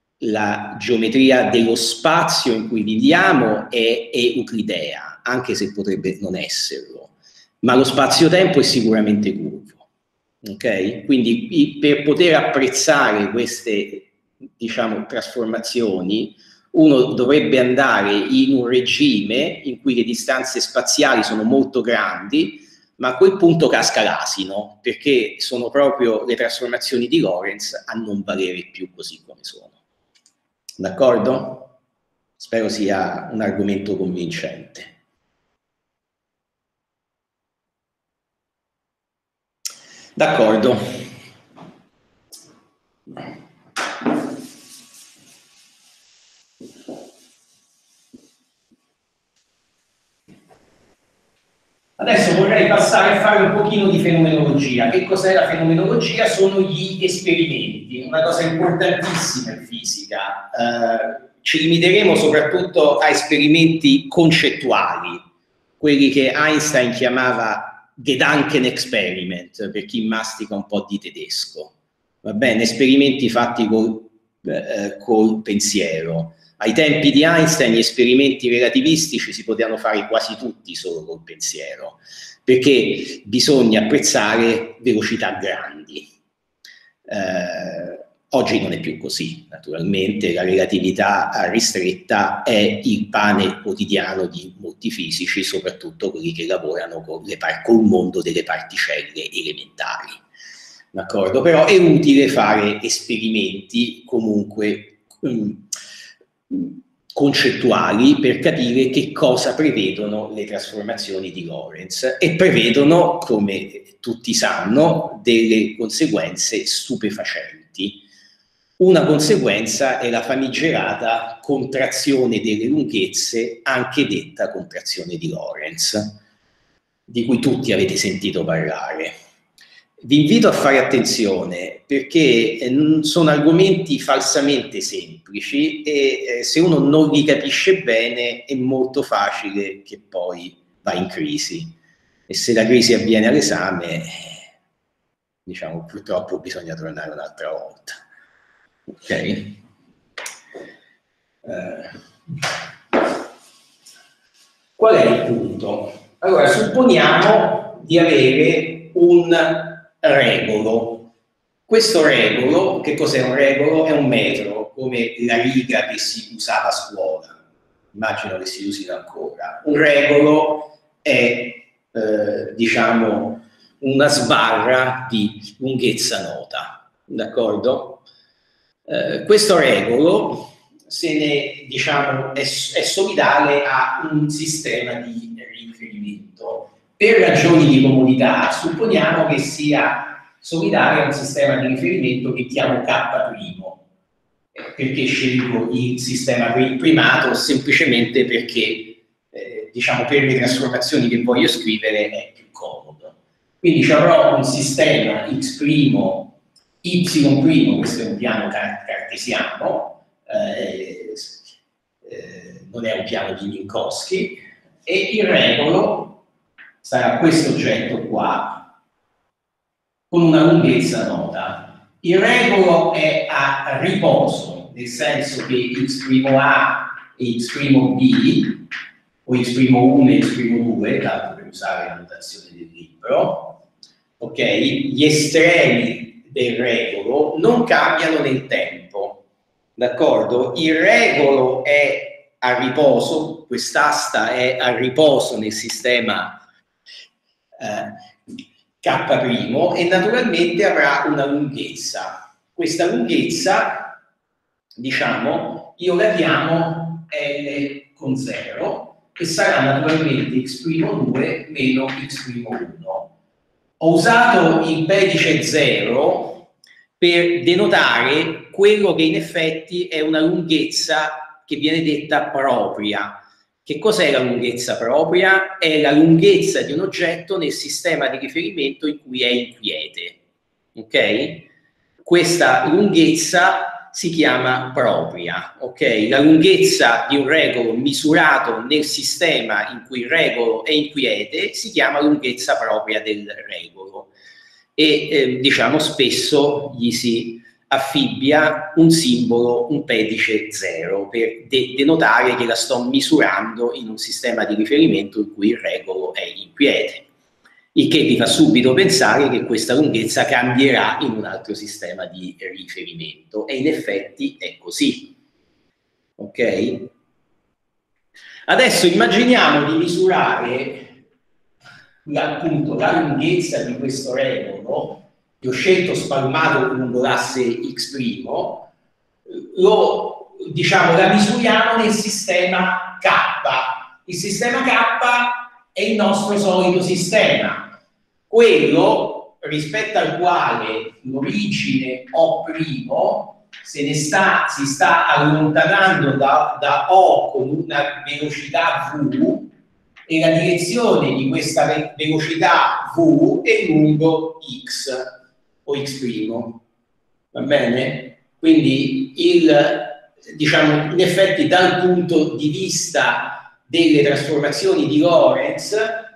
[SPEAKER 1] la geometria dello spazio in cui viviamo è euclidea, anche se potrebbe non esserlo, ma lo spazio-tempo è sicuramente curvo. Okay? Quindi per poter apprezzare queste, diciamo, trasformazioni, uno dovrebbe andare in un regime in cui le distanze spaziali sono molto grandi, ma a quel punto casca l'asino, perché sono proprio le trasformazioni di Lorentz a non valere più così come sono. D'accordo? Spero sia un argomento convincente. D'accordo. Adesso vorrei passare a fare un pochino di fenomenologia. Che cos'è la fenomenologia? Sono gli esperimenti, una cosa importantissima in fisica. Eh, ci limiteremo soprattutto a esperimenti concettuali, quelli che Einstein chiamava Gedankenexperiment, per chi mastica un po' di tedesco. Va bene? Esperimenti fatti col, eh, col pensiero. Ai tempi di Einstein gli esperimenti relativistici si potevano fare quasi tutti solo col pensiero, perché bisogna apprezzare velocità grandi. Eh, Oggi non è più così, naturalmente la relatività ristretta è il pane quotidiano di molti fisici, soprattutto quelli che lavorano con le col mondo delle particelle elementari. D'accordo? Però è utile fare esperimenti comunque mh, concettuali per capire che cosa prevedono le trasformazioni di Lorentz, e prevedono, come tutti sanno, delle conseguenze stupefacenti. Una conseguenza è la famigerata contrazione delle lunghezze, anche detta contrazione di Lorentz, di cui tutti avete sentito parlare. Vi invito a fare attenzione perché sono argomenti falsamente semplici e se uno non li capisce bene è molto facile che poi va in crisi, e se la crisi avviene all'esame, diciamo, purtroppo bisogna tornare un'altra volta. Ok? Eh. Qual è il punto? Allora, supponiamo di avere un regolo. Questo regolo, che cos'è un regolo? È un metro, come la riga che si usava a scuola. Immagino che si usino ancora. Un regolo è, eh, diciamo, una sbarra di lunghezza nota. D'accordo? Eh, questo regolo se ne, diciamo, è, è solidale a un sistema di riferimento. Per ragioni di comodità supponiamo che sia solidale a un sistema di riferimento che chiamo K'. Perché scelgo il sistema primato? Semplicemente perché eh, diciamo, per le trasformazioni che voglio scrivere è più comodo. Quindi ci avrò un sistema X', Y', questo è un piano cartesiano, eh, eh, non è un piano di Minkowski, e il regolo sarà questo oggetto qua, con una lunghezza nota. Il regolo è a riposo, nel senso che X'(A) e X'(B), o X'(uno) e X'(due), tanto per usare la notazione del libro, ok? Gli estremi del regolo non cambiano nel tempo, d'accordo? Il regolo è a riposo, quest'asta è a riposo nel sistema eh, K' e naturalmente avrà una lunghezza. Questa lunghezza, diciamo, io la chiamo L con zero, e sarà naturalmente X'(due) meno X'(uno). Ho usato il pedice zero per denotare quello che in effetti è una lunghezza che viene detta propria. Che cos'è la lunghezza propria? È la lunghezza di un oggetto nel sistema di riferimento in cui è inquiete. Ok? Questa lunghezza si chiama propria. Ok? La lunghezza di un regolo misurato nel sistema in cui il regolo è inquiete si chiama lunghezza propria del regolo. E eh, diciamo spesso gli si affibbia un simbolo, un pedice zero, per de denotare che la sto misurando in un sistema di riferimento in cui il regolo è inquiete, il che vi fa subito pensare che questa lunghezza cambierà in un altro sistema di riferimento, e in effetti è così. Ok? Adesso immaginiamo di misurare la, appunto, la lunghezza di questo regolo che ho scelto spalmato lungo l'asse X', lo, diciamo, la misuriamo nel sistema K. Il sistema K è il nostro solito sistema, quello rispetto al quale l'origine O' se ne sta, si sta allontanando da, da O con una velocità V, e la direzione di questa velocità V è lungo X o X', va bene? Quindi il, diciamo, in effetti dal punto di vista delle trasformazioni di Lorentz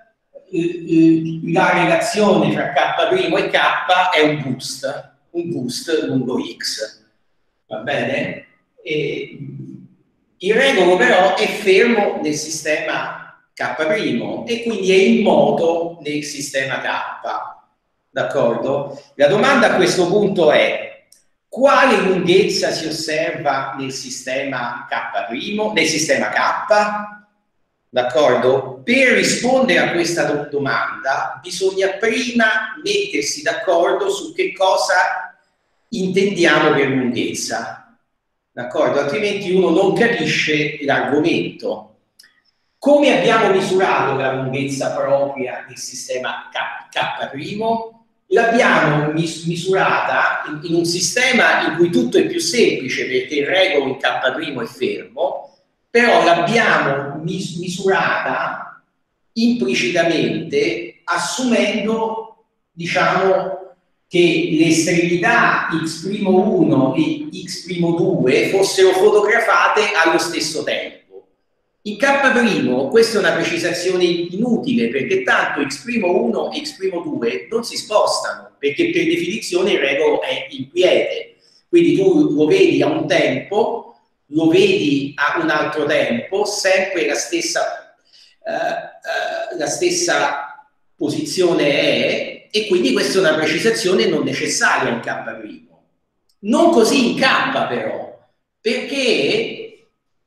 [SPEAKER 1] la relazione fra K' e K è un boost, un boost lungo X, va bene? E il regolo però è fermo nel sistema K' e quindi è in moto nel sistema K. D'accordo? La domanda a questo punto è: quale lunghezza si osserva nel sistema K', nel sistema K? D'accordo? Per rispondere a questa do domanda bisogna prima mettersi d'accordo su che cosa intendiamo per lunghezza, d'accordo? Altrimenti uno non capisce l'argomento. Come abbiamo misurato la lunghezza propria del sistema K'? L'abbiamo mis misurata in, in un sistema in cui tutto è più semplice perché il regolo in K' è fermo, però l'abbiamo mis misurata implicitamente assumendo, diciamo, che le estremità x' uno e x' due fossero fotografate allo stesso tempo. In K', questa è una precisazione inutile perché tanto x' uno e x' due non si spostano perché per definizione il regolo è in quiete. Quindi tu lo vedi a un tempo, lo vedi a un altro tempo, sempre la stessa, uh, uh, la stessa posizione è, e quindi questa è una precisazione non necessaria in K'. Non così in K però, perché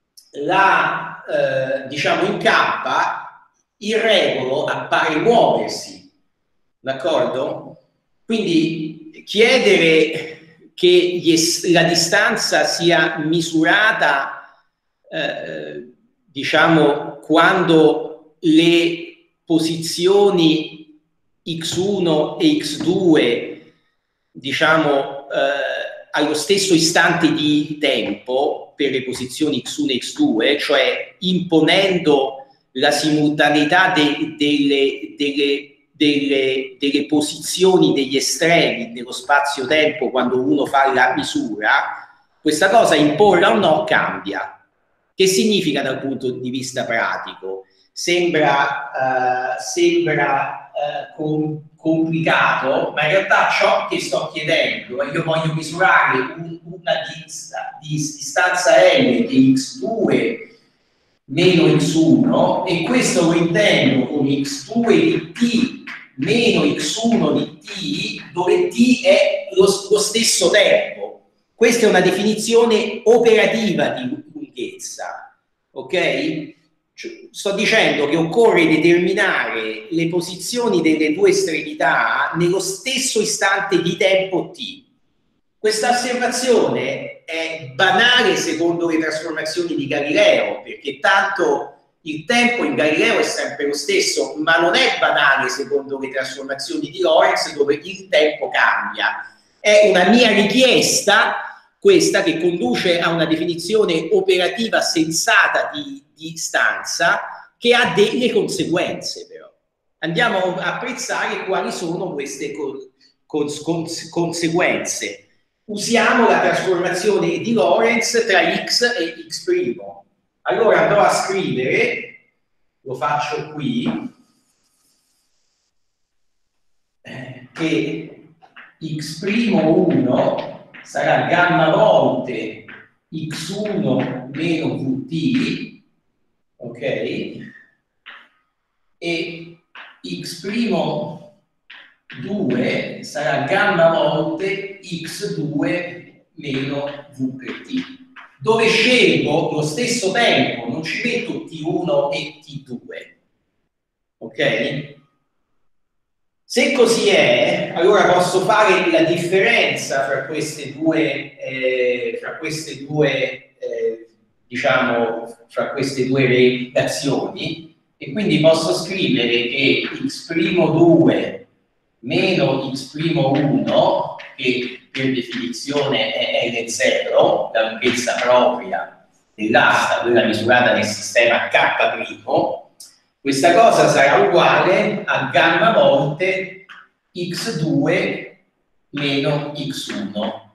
[SPEAKER 1] la, uh, diciamo in K il regolo appare muoversi, d'accordo? Quindi chiedere che la distanza sia misurata, eh, diciamo, quando le posizioni x uno e x due, diciamo, eh, allo stesso istante di tempo per le posizioni x uno e x due, cioè imponendo la simultaneità de delle, delle Delle, delle posizioni degli estremi dello spazio-tempo quando uno fa la misura, questa cosa imporla o no cambia. Che significa dal punto di vista pratico? Sembra, uh, sembra uh, com complicato, ma in realtà ciò che sto chiedendo è: io voglio misurare un, una dista, di distanza L di x due meno x uno, e questo lo intendo con x due di t meno x uno di t, dove t è lo, lo stesso tempo. Questa è una definizione operativa di lunghezza, ok? Sto dicendo che occorre determinare le posizioni delle due estremità nello stesso istante di tempo t. Questa osservazione è banale secondo le trasformazioni di Galileo, perché tanto il tempo in Galileo è sempre lo stesso, ma non è banale secondo le trasformazioni di Lorentz, dove il tempo cambia. È una mia richiesta, questa, che conduce a una definizione operativa sensata di distanza, che ha delle conseguenze però. Andiamo a apprezzare quali sono queste cons cons conseguenze. Usiamo la trasformazione di Lorentz tra x e x'. Allora andrò a scrivere, lo faccio qui, eh, che x' uno sarà gamma volte x uno meno vt, ok? E x' due sarà gamma volte x due meno v per t, dove scelgo lo stesso tempo, non ci metto t uno e t due, ok? Se così è, allora posso fare la differenza fra queste due, eh, fra queste due eh, diciamo, fra queste due relazioni, e quindi posso scrivere che x' due meno x' uno, che per definizione è L zero, la lunghezza propria dell'asta, quella misurata nel sistema K', questa cosa sarà uguale a gamma volte x due meno x uno.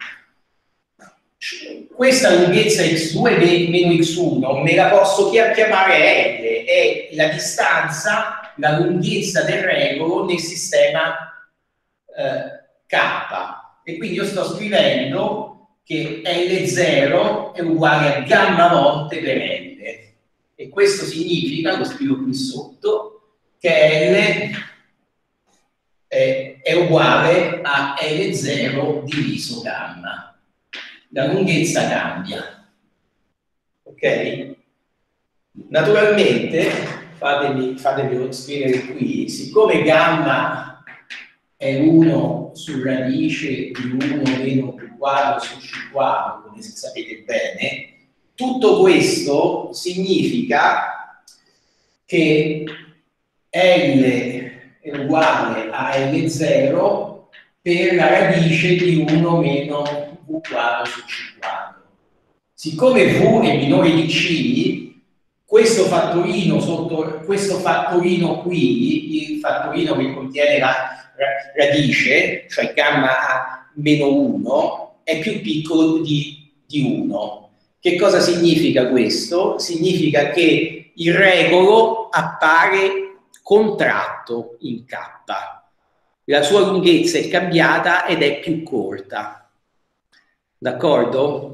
[SPEAKER 1] Questa lunghezza x due meno x uno me la posso chiamare L, è la distanza, la lunghezza del regolo nel sistema eh, K, e quindi io sto scrivendo che L zero è uguale a gamma volte per L, e questo significa, lo scrivo qui sotto, che L è, è uguale a L zero diviso gamma. la lunghezza cambia. Ok? Naturalmente, fatemi, fatemi scrivere qui, siccome gamma è uno su radice di uno meno Q quadro su C quadro, come sapete bene, tutto questo significa che L è uguale a L zero per la radice di uno meno V quadro su C quadro. Siccome V è minore di C, questo fattorino, sotto, questo fattorino qui, il fattorino che contiene la radice, cioè gamma a meno uno, è più piccolo di, di uno. Che cosa significa questo? Significa che il regolo appare contratto in K. La sua lunghezza è cambiata ed è più corta. D'accordo?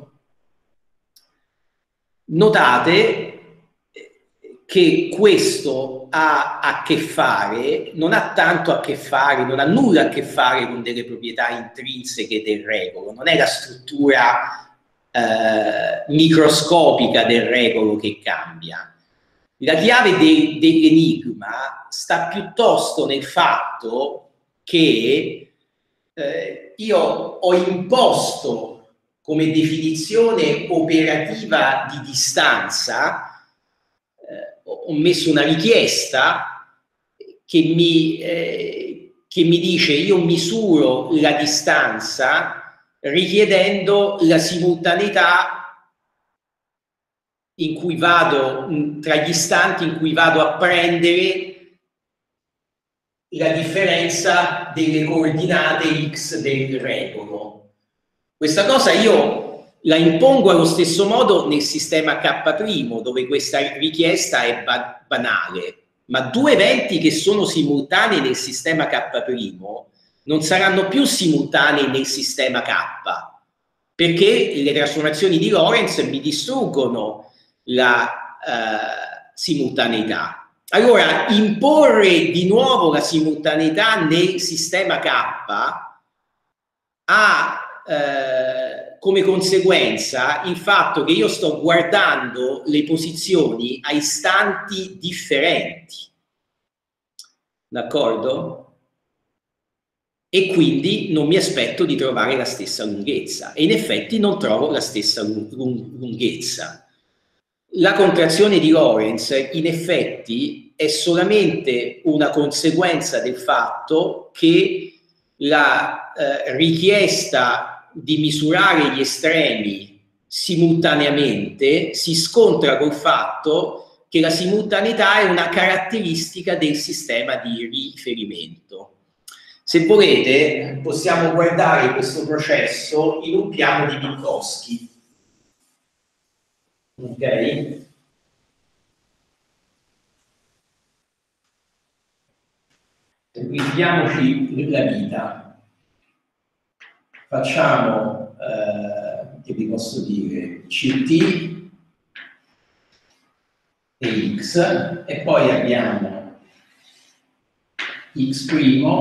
[SPEAKER 1] Notate che questo ha a che fare, non ha tanto a che fare, non ha nulla a che fare con delle proprietà intrinseche del regolo, non è la struttura eh, microscopica del regolo che cambia. La chiave de, dell'enigma sta piuttosto nel fatto che eh, io ho imposto come definizione operativa di distanza, eh, ho messo una richiesta che mi, eh, che mi dice io misuro la distanza richiedendo la simultaneità in cui vado, tra gli istanti in cui vado a prendere la differenza delle coordinate x del regolo. Questa cosa io la impongo allo stesso modo nel sistema K', dove questa richiesta è ba banale, ma due eventi che sono simultanei nel sistema K' non saranno più simultanei nel sistema K, perché le trasformazioni di Lorentz mi distruggono la eh, simultaneità. Allora, imporre di nuovo la simultaneità nel sistema K ha eh, come conseguenza il fatto che io sto guardando le posizioni a istanti differenti, d'accordo? E quindi non mi aspetto di trovare la stessa lunghezza, e in effetti non trovo la stessa lunghezza. La contrazione di Lorentz in effetti è solamente una conseguenza del fatto che la eh, richiesta di misurare gli estremi simultaneamente si scontra col fatto che la simultaneità è una caratteristica del sistema di riferimento. Se volete, possiamo guardare questo processo in un piano di Minkowski. Ok? Semplifichiamoci la vita. Facciamo, eh, che vi posso dire, Ct e x, e poi abbiamo x',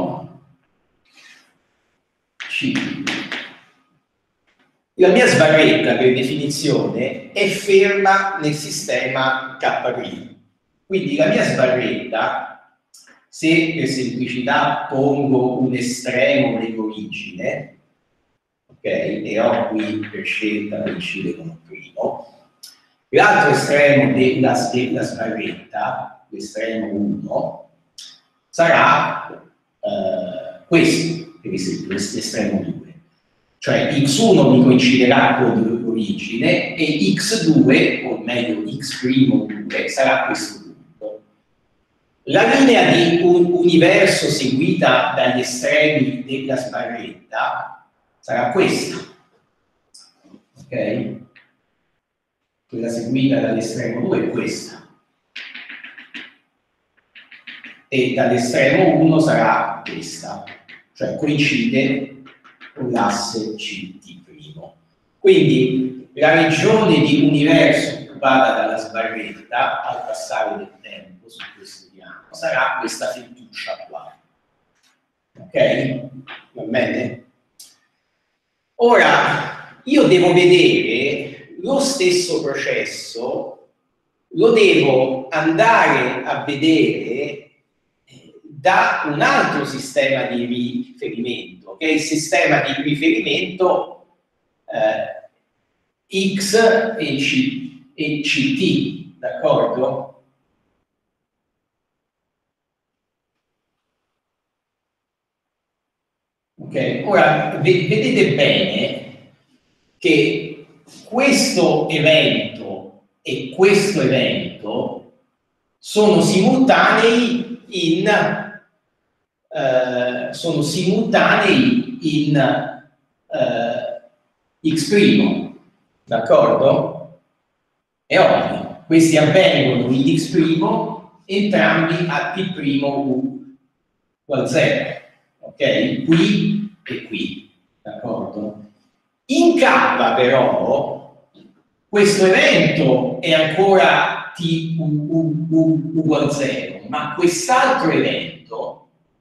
[SPEAKER 1] c. La mia sbarretta, per definizione, è ferma nel sistema K'. Quindi la mia sbarretta, se per semplicità pongo un estremo dell'origine, ok, e ho qui per scelta da incidere con un primo, l'altro estremo della, della sbarretta, l'estremo uno, sarà eh, questo, per esempio, l'estremo due. Cioè x uno mi coinciderà con l'origine e x due, o meglio x' due, sarà questo punto. La linea di un universo seguita dagli estremi della sbarretta sarà questa. Ok? Quella seguita dall'estremo due è questa. E dall'estremo uno sarà questa. Cioè coincide con l'asse C T'. Quindi la regione di universo occupata dalla sbarretta al passare del tempo su questo piano sarà questa fettuccia qua. Ok? Va bene? Ora, io devo vedere lo stesso processo, lo devo andare a vedere da un altro sistema di riferimento, che è il sistema di riferimento eh, X e, C, e C T, d'accordo? Ok, ora vedete bene che questo evento e questo evento sono simultanei in eh, sono simultanei in eh, x', d'accordo? È ovvio, questi avvengono in x', entrambi a t' uguale zero, ok? Qui e qui, d'accordo? In K però questo evento è ancora t uguale zero, ma quest'altro evento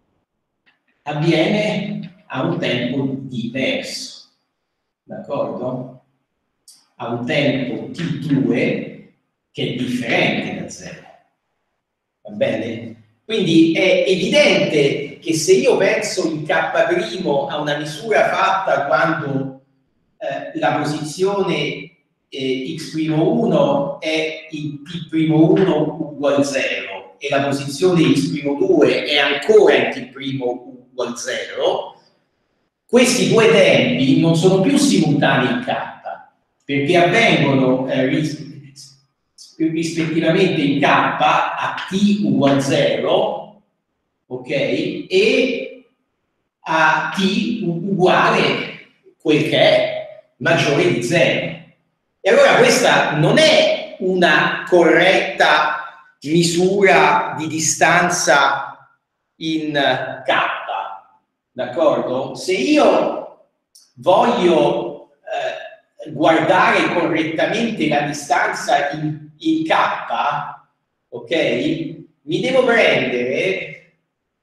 [SPEAKER 1] avviene a un tempo diverso, d'accordo? A un tempo t due che è differente da zero, va bene? Quindi è evidente che se io penso in K' a una misura fatta quando eh, la posizione eh, x' uno è in t' uno uguale zero e la posizione x' due è ancora in t' uguale zero, questi due tempi non sono più simultanei in K, perché avvengono eh, ris rispettivamente in K a t uguale zero, ok? E a t uguale quel che è, maggiore di zero. E allora questa non è una corretta misura di distanza in K, d'accordo? Se io voglio eh, guardare correttamente la distanza in, in K, ok? Mi devo prendere,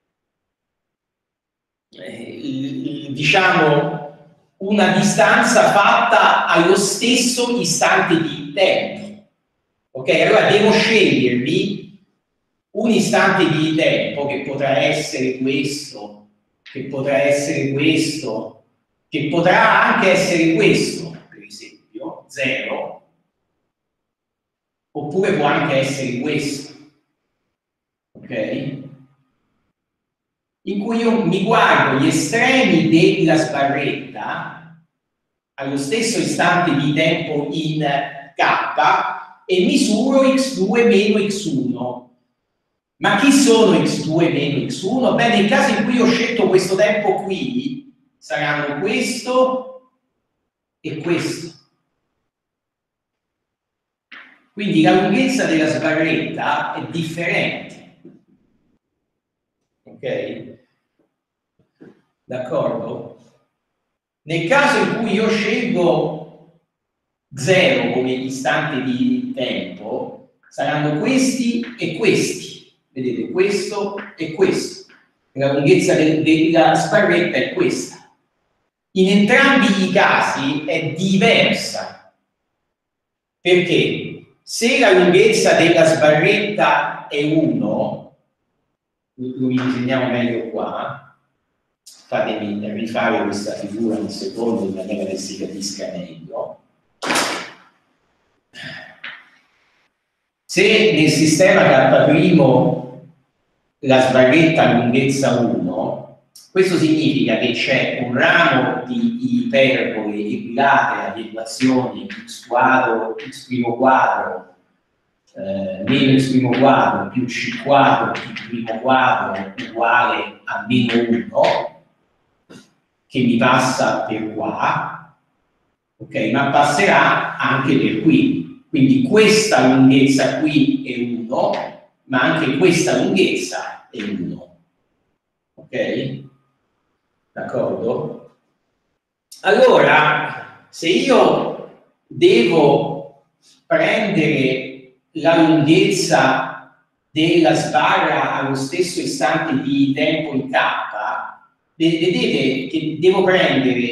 [SPEAKER 1] eh, diciamo, una distanza fatta allo stesso istante di tempo, ok? Allora devo scegliermi un istante di tempo che potrà essere questo, che potrà essere questo, che potrà anche essere questo, per esempio, zero, oppure può anche essere questo, ok? In cui io mi guardo gli estremi della sbarretta allo stesso istante di tempo in K e misuro x due meno x uno. Ma chi sono x due meno x uno? Beh, nel caso in cui ho scelto questo tempo qui, saranno questo e questo. Quindi la lunghezza della sbarretta è differente. Ok? D'accordo? Nel caso in cui io scelgo zero come istante di tempo, saranno questi e questi. Vedete, questo e questo. La lunghezza del, della sbarretta è questa. In entrambi i casi è diversa. Perché se la lunghezza della sbarretta è uno, lo disegniamo meglio qua, fatemi rifare questa figura un secondo in maniera che si capisca meglio. Se nel sistema K' la sbarretta ha lunghezza uno, questo significa che c'è un ramo di iperbole equilate ad equazione x quadro, x' quadro, eh, meno x' quadro più c quadro più t' quadro uguale a meno uno, che mi passa per qua, ok? Ma passerà anche per qui. Quindi questa lunghezza qui è uno, ma anche questa lunghezza è uno. Ok? D'accordo? Allora, se io devo prendere la lunghezza della sbarra allo stesso istante di tempo in K, vedete che devo prendere t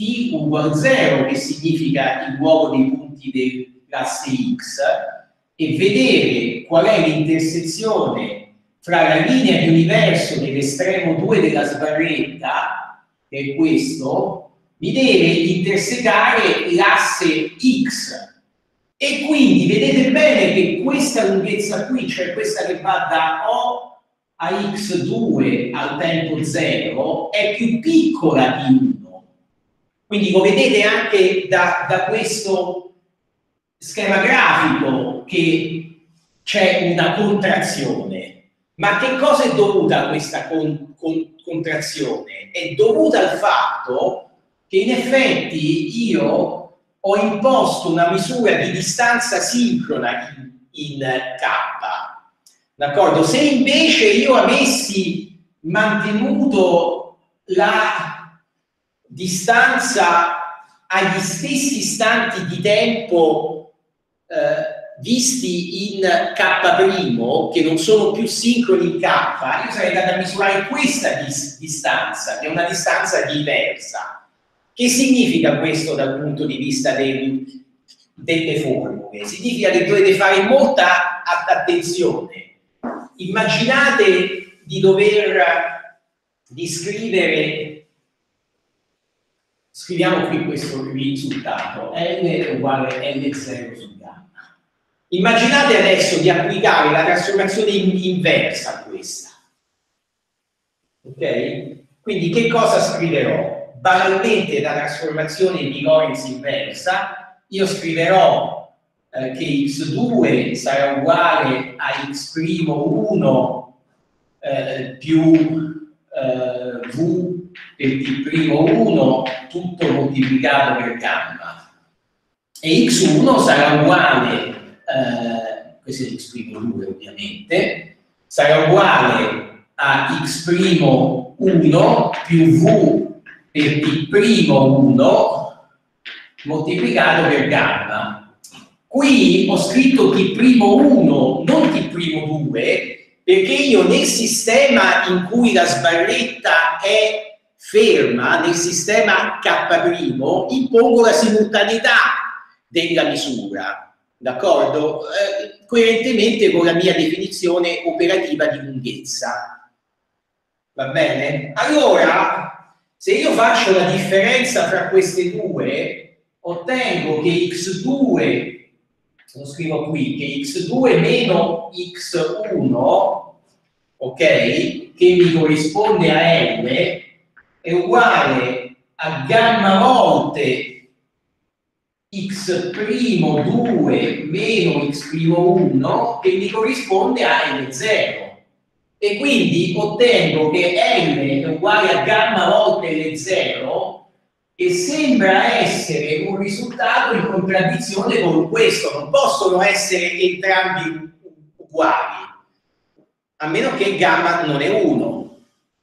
[SPEAKER 1] t uguale zero, che significa il luogo dei punti dell'asse x, e vedere qual è l'intersezione fra la linea di universo dell'estremo due della sbarretta, che è questo, mi deve intersecare l'asse x. E quindi vedete bene che questa lunghezza qui, cioè questa che va da O a x due al tempo zero, è più piccola di uno. Quindi lo vedete anche da, da questo schema grafico che c'è una contrazione. Ma che cosa è dovuta a questa con, con, contrazione? È dovuta al fatto che in effetti io ho imposto una misura di distanza sincrona in, in K, d'accordo? Se invece io avessi mantenuto la distanza agli stessi istanti di tempo eh, visti in K', che non sono più sincroni in K, io sarei andato a misurare questa dis distanza, che è una distanza diversa. Che significa questo dal punto di vista del, delle formule? Significa che dovete fare molta attenzione. Immaginate di dover descrivere, scriviamo qui questo risultato, L è uguale L zero su gamma. Immaginate adesso di applicare la trasformazione inversa a questa. Ok? Quindi che cosa scriverò? Banalmente la trasformazione di Lorentz inversa, io scriverò eh, che x due sarà uguale a x' uno eh, più eh, v per t' uno tutto moltiplicato per gamma, e x uno sarà uguale, eh, questo è x' due ovviamente, sarà uguale a x' uno più v per t' uno moltiplicato per gamma. Qui ho scritto t' uno, non t' due, perché io nel sistema in cui la sbarretta è ferma, nel sistema K', impongo la simultaneità della misura, d'accordo? Eh, coerentemente con la mia definizione operativa di lunghezza. Va bene? Allora, se io faccio la differenza fra queste due, ottengo che x due, lo scrivo qui, che x due meno x uno, ok, che mi corrisponde a L, è uguale a gamma volte x' due meno x' uno, che mi corrisponde a L zero. E quindi ottengo che L è uguale a gamma volte L zero, che sembra essere un risultato in contraddizione con questo. Non possono essere entrambi uguali, a meno che gamma non è uno.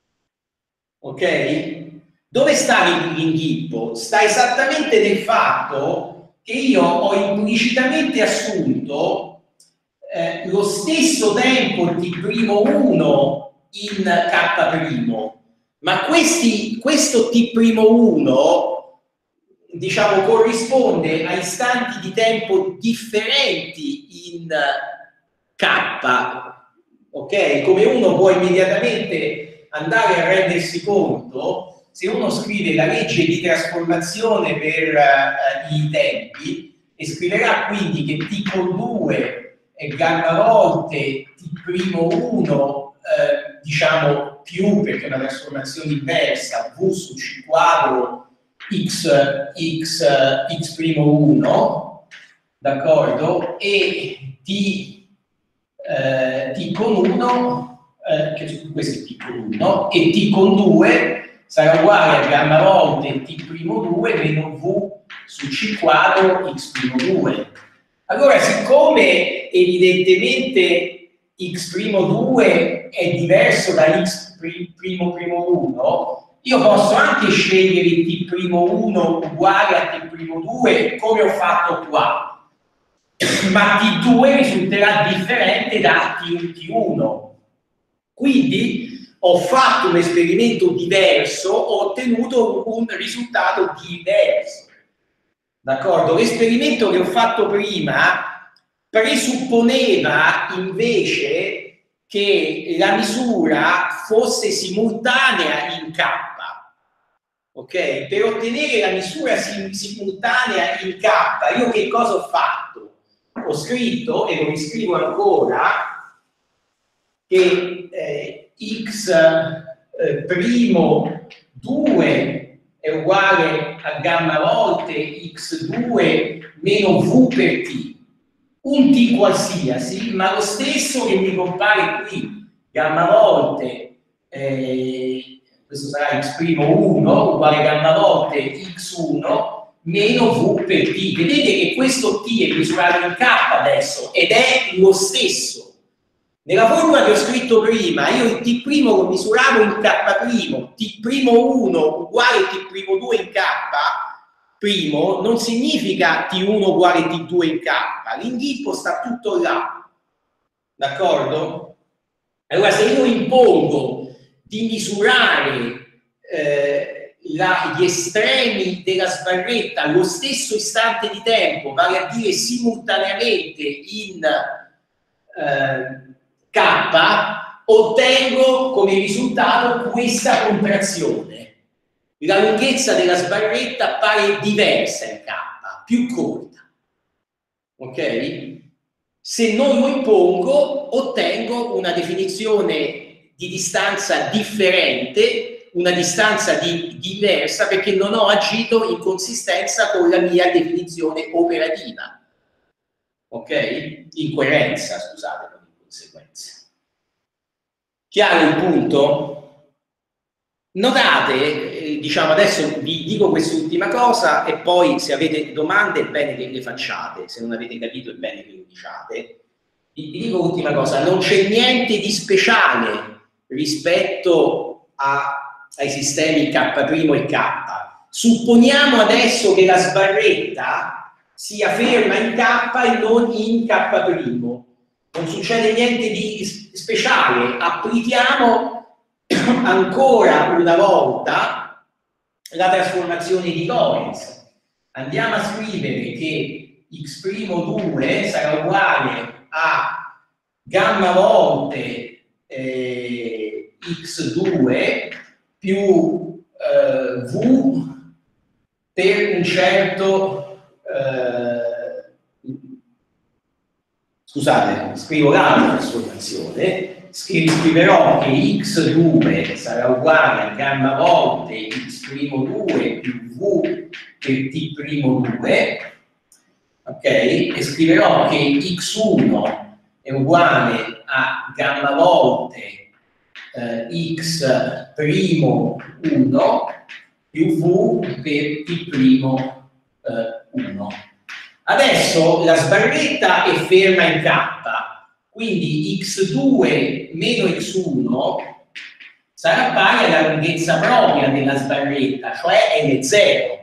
[SPEAKER 1] Ok? Dove sta l'inghippo? Sta esattamente nel fatto che io ho implicitamente assunto Eh, lo stesso tempo t' uno in K', ma questi, questo t' uno, diciamo, corrisponde a istanti di tempo differenti in K, ok? Come uno può immediatamente andare a rendersi conto, se uno scrive la legge di trasformazione per uh, i tempi, e scriverà quindi che t con due è gamma volte t' uno, eh, diciamo più, perché è una trasformazione inversa, v su c quadro x, x, x' uno, d'accordo? E t, eh, t con uno, eh, che questo è t con uno, e t con due sarà uguale a gamma volte t' due meno v su c quadro x' due. Allora, siccome evidentemente x' due è diverso da x' uno, io posso anche scegliere t' uno uguale a t' due come ho fatto qua, ma t due risulterà differente da t uno. Quindi ho fatto un esperimento diverso, ho ottenuto un risultato diverso. D'accordo? L'esperimento che ho fatto prima presupponeva invece che la misura fosse simultanea in K. Ok? Per ottenere la misura sim simultanea in K, io che cosa ho fatto? Ho scritto, e lo riscrivo ancora, che eh, x eh, primo due è uguale a gamma volte x due meno v per t. Un t qualsiasi, ma lo stesso che mi compare qui, gamma volte, eh, questo sarà x primo uno, uguale gamma volte x uno, meno v per t. Vedete che questo t è misurato in k adesso, ed è lo stesso. Nella formula che ho scritto prima, io il t' lo misuravo in k', t' uno uguale t' due in k', primo non significa t uno uguale t due in k, l'inghippo sta tutto là, d'accordo? Allora se io impongo di misurare eh, la, gli estremi della sbarretta allo stesso istante di tempo, vale a dire simultaneamente in eh, K, ottengo come risultato questa contrazione. La lunghezza della sbarretta appare diversa in K, più corta. Ok? Se non lo impongo, ottengo una definizione di distanza differente, una distanza di, diversa, perché non ho agito in consistenza con la mia definizione operativa. Ok? In coerenza, scusate, non in conseguenza. Chiaro il punto? Notate, eh, diciamo adesso vi dico quest'ultima cosa e poi se avete domande è bene che le facciate, se non avete capito è bene che lo diciate. Vi, vi dico l'ultima cosa, non c'è niente di speciale rispetto a, ai sistemi K' e K. Supponiamo adesso che la sbarretta sia ferma in K e non in K'. Non succede niente di speciale, applichiamo ancora una volta la trasformazione di Lorentz. Andiamo a scrivere che x' due sarà uguale a gamma volte eh, x due più eh, v per un certo eh, scusate, scrivo l'altra trasformazione. Scriverò che x due sarà uguale a gamma volte x' due più v per t' due, ok? E scriverò che x uno è uguale a gamma volte eh, x' uno più v per t' uno. Adesso la sbarretta è ferma in K, quindi x due meno x uno sarà pari alla lunghezza propria della sbarretta, cioè L zero.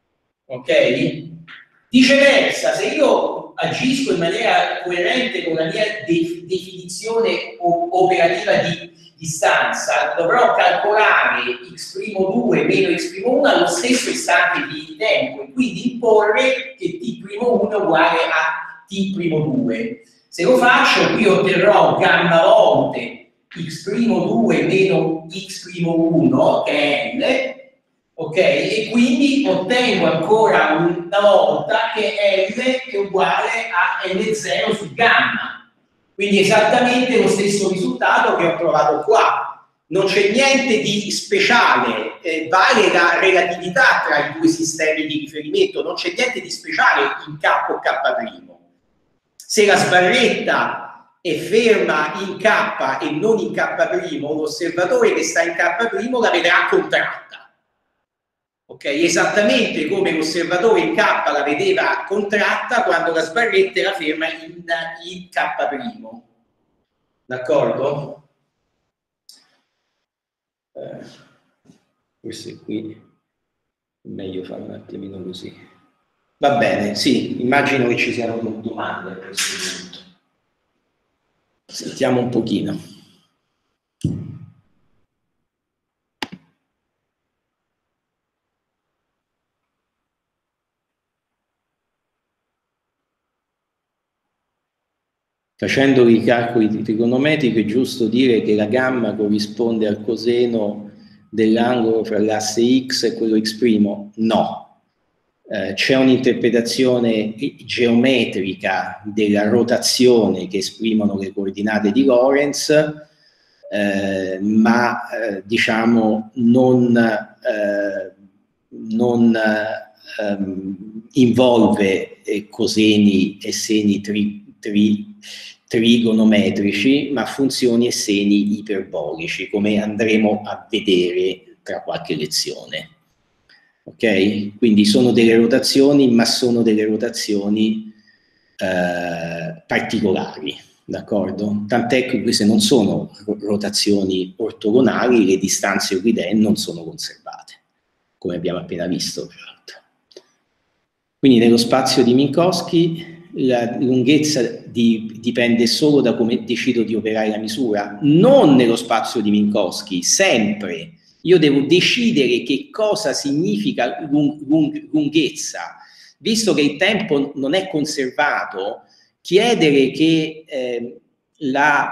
[SPEAKER 1] Ok? Viceversa, se io agisco in maniera coerente con la mia de definizione operativa di distanza, dovrò calcolare x' due meno x' uno allo stesso istante di tempo e quindi imporre che t' uno è uguale a t' due. Se lo faccio, qui otterrò gamma volte x' due meno x' uno, che è L, ok? E quindi ottengo ancora una volta che L è uguale a L zero su gamma. Quindi esattamente lo stesso risultato che ho trovato qua. Non c'è niente di speciale, eh, vale la relatività tra i due sistemi di riferimento, non c'è niente di speciale in K o K'. Se la sbarretta è ferma in K e non in K', l'osservatore che sta in K' la vedrà contratta. Ok? Esattamente come l'osservatore in K la vedeva contratta quando la sbarretta era ferma in, in K'. D'accordo? Eh, forse qui è meglio fare un attimino così. Va bene, sì, immagino che ci siano domande a questo punto. Sentiamo un pochino. Facendo i calcoli trigonometrici è giusto dire che la gamma corrisponde al coseno dell'angolo fra l'asse x e quello x'? No. Eh, c'è un'interpretazione geometrica della rotazione che esprimono le coordinate di Lorentz, eh, ma eh, diciamo non, eh, non ehm, involve eh, coseni e seni tri, tri, trigonometrici, ma funzioni e seni iperbolici, come andremo a vedere tra qualche lezione. Ok? Quindi sono delle rotazioni, ma sono delle rotazioni eh, particolari, d'accordo? Tant'è che queste non sono rotazioni ortogonali, le distanze euclidee non sono conservate, come abbiamo appena visto, peraltro. Quindi nello spazio di Minkowski la lunghezza di, dipende solo da come decido di operare la misura, non nello spazio di Minkowski, sempre. Io devo decidere che cosa significa lung, lung, lunghezza. Visto che il tempo non è conservato, chiedere che eh, la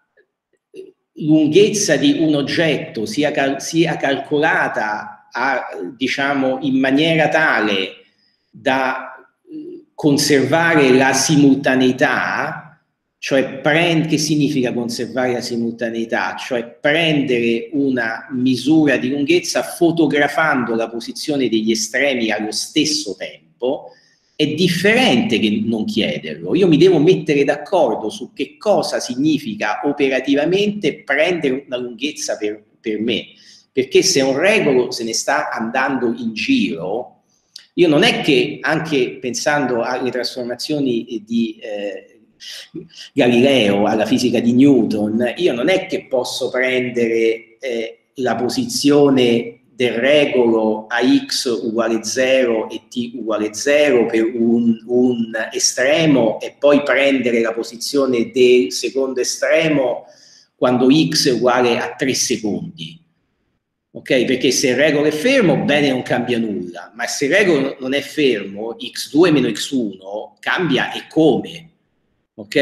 [SPEAKER 1] lunghezza di un oggetto sia, cal sia calcolata a, diciamo, in maniera tale da conservare la simultaneità, cioè che significa conservare la simultaneità? Cioè prendere una misura di lunghezza fotografando la posizione degli estremi allo stesso tempo, è differente che non chiederlo. Io mi devo mettere d'accordo su che cosa significa operativamente prendere una lunghezza per, per me, perché se un regolo se ne sta andando in giro, io non è che, anche pensando alle trasformazioni di eh, Galileo, alla fisica di Newton, io non è che posso prendere eh, la posizione del regolo a x uguale zero e t uguale zero per un, un estremo e poi prendere la posizione del secondo estremo quando x è uguale a tre secondi. Ok? Perché se il regolo è fermo, bene, non cambia nulla, ma se il regolo non è fermo, x due meno x uno cambia e come? Ok?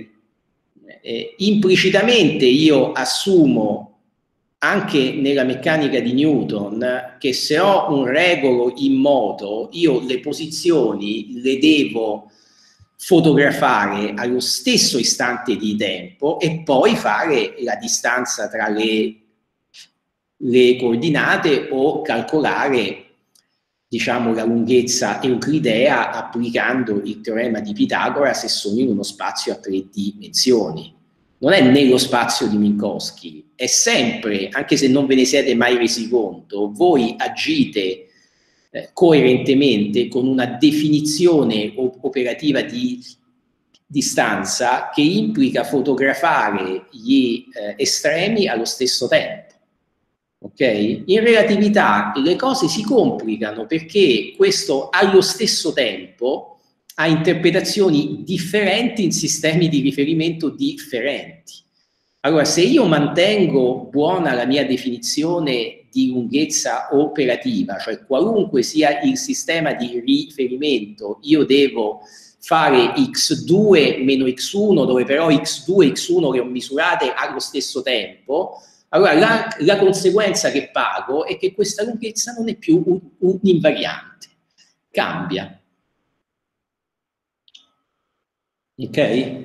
[SPEAKER 1] Eh, implicitamente io assumo anche nella meccanica di Newton che se ho un regolo in moto, io le posizioni le devo fotografare allo stesso istante di tempo e poi fare la distanza tra le le coordinate o calcolare, diciamo, la lunghezza euclidea applicando il teorema di Pitagora se sono in uno spazio a tre dimensioni. Non è nello spazio di Minkowski, è sempre, anche se non ve ne siete mai resi conto, voi agite eh, coerentemente con una definizione operativa di distanza che implica fotografare gli eh, estremi allo stesso tempo. Okay? In relatività le cose si complicano perché questo allo stesso tempo ha interpretazioni differenti in sistemi di riferimento differenti. Allora, se io mantengo buona la mia definizione di lunghezza operativa, cioè qualunque sia il sistema di riferimento, io devo fare x due meno x uno, dove però x due e x uno le ho misurate allo stesso tempo. Allora, la, la conseguenza che pago è che questa lunghezza non è più un, un invariante, cambia. Ok? È,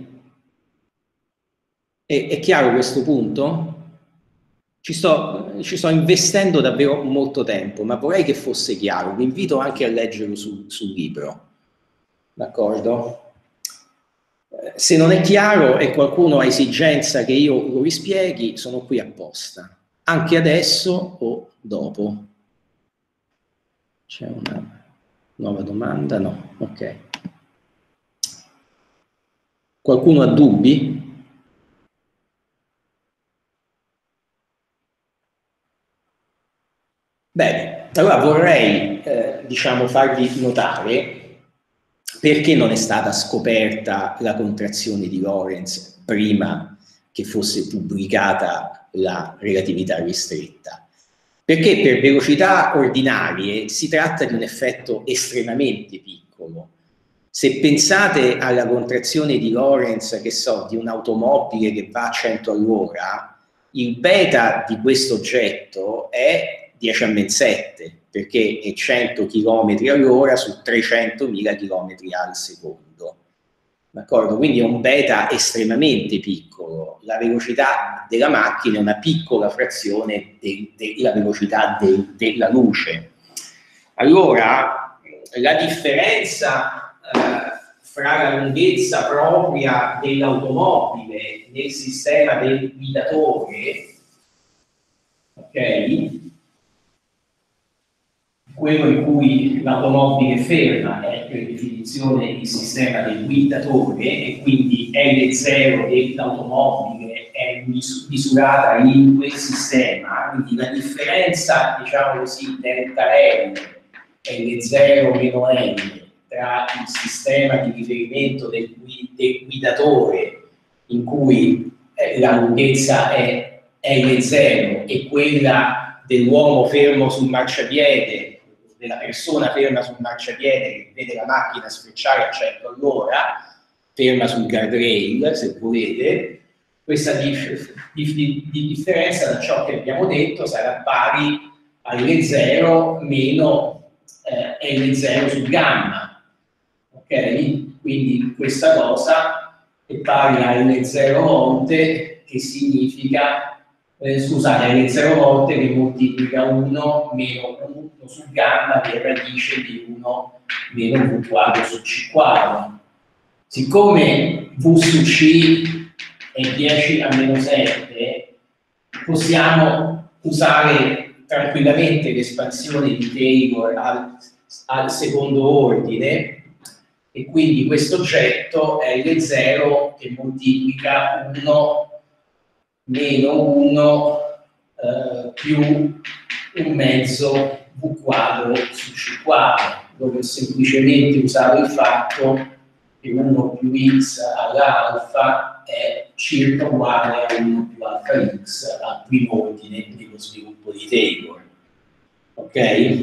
[SPEAKER 1] è chiaro questo punto? Ci sto, ci sto investendo davvero molto tempo, ma vorrei che fosse chiaro. Vi invito anche a leggerlo sul, sul libro. D'accordo? Se non è chiaro e qualcuno ha esigenza che io lo rispieghi, sono qui apposta, anche adesso o dopo. C'è una nuova domanda? No, ok. Qualcuno ha dubbi? Bene, allora vorrei, eh, diciamo, farvi notare perché non è stata scoperta la contrazione di Lorentz prima che fosse pubblicata la relatività ristretta. Perché per velocità ordinarie si tratta di un effetto estremamente piccolo. Se pensate alla contrazione di Lorentz, che so, di un'automobile che va a cento all'ora, il beta di questo oggetto è dieci a meno sette, perché è cento chilometri all'ora su trecentomila chilometri al secondo. D'accordo? Quindi è un beta estremamente piccolo. La velocità della macchina è una piccola frazione de della velocità de della luce. Allora, la differenza eh, fra la lunghezza propria dell'automobile nel sistema del guidatore, ok? Quello in cui l'automobile è ferma è per definizione il sistema del guidatore e quindi L zero dell'automobile è misurata in quel sistema, quindi la differenza, diciamo così, delta L, L zero meno L, tra il sistema di riferimento del, del guidatore, in cui eh, la lunghezza è L zero, e quella dell'uomo fermo sul marciapiede, della persona ferma sul marciapiede che vede la macchina sfrecciare a cento all'ora, ferma sul guardrail, se volete, questa dif dif di differenza da ciò che abbiamo detto sarà pari a L zero meno eh, L zero su gamma. Ok? Quindi questa cosa è pari a L zero volte, che significa Eh, scusate, L zero volte che moltiplica uno meno uno su gamma, che è radice di uno meno V quadro su C quadro. Siccome V su C è dieci a meno sette, possiamo usare tranquillamente l'espansione di Taylor al, al secondo ordine, e quindi questo oggetto è L zero che moltiplica uno meno uno eh, più un mezzo V quadro su C quadro, dove ho semplicemente usato il fatto che uno più x all'alfa è circa uguale a uno più alfa x al primo ordine dello sviluppo di Taylor. Ok?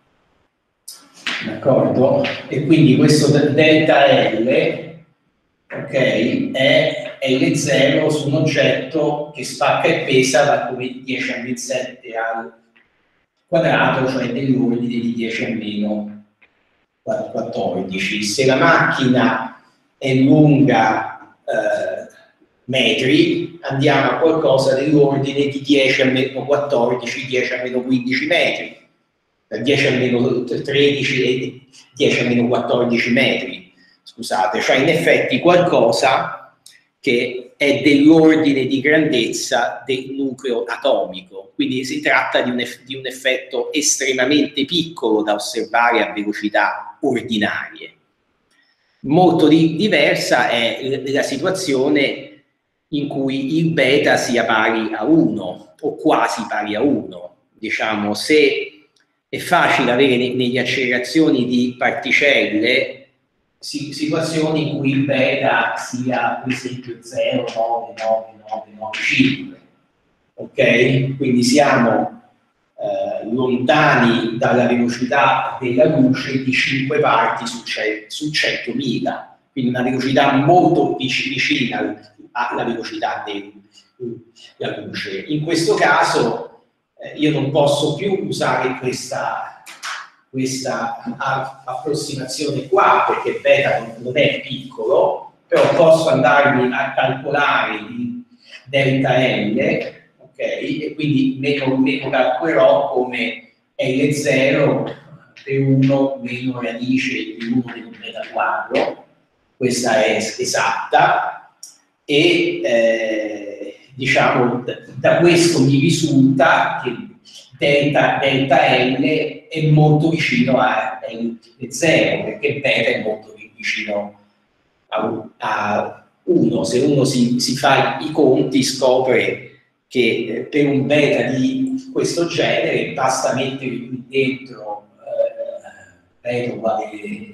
[SPEAKER 1] D'accordo? E quindi questo delta L, ok, è L zero su un oggetto che spacca e pesa da come dieci a meno sette al quadrato, cioè dell'ordine di dieci a meno quattordici. Se la macchina è lunga eh, metri, andiamo a qualcosa dell'ordine di dieci a meno quattordici, dieci a meno quindici metri, dieci a meno tredici e dieci a meno quattordici metri, scusate, cioè in effetti qualcosa che è dell'ordine di grandezza del nucleo atomico, quindi si tratta di un, di un effetto estremamente piccolo da osservare a velocità ordinarie. Molto di, diversa è la situazione in cui il beta sia pari a uno o quasi pari a uno. Diciamo, se è facile avere ne, negli accelerazioni di particelle situazioni in cui il beta sia per esempio zero virgola nove nove nove nove cinque, ok? Quindi siamo eh, lontani dalla velocità della luce di cinque parti su, su centomila, quindi una velocità molto vicina alla velocità della luce. In questo caso eh, io non posso più usare questa questa approssimazione qua, perché beta non è piccolo, però posso andarmi a calcolare il delta L, ok? E quindi me lo, me lo calcolerò come L zero per uno meno radice di uno meno beta quadro, questa è esatta, e eh, diciamo da questo mi risulta che delta, delta L è molto vicino a zero, perché beta è molto vicino a, a uno. Se uno si, si fa i conti scopre che per un beta di questo genere basta mettere qui dentro eh, beta uguale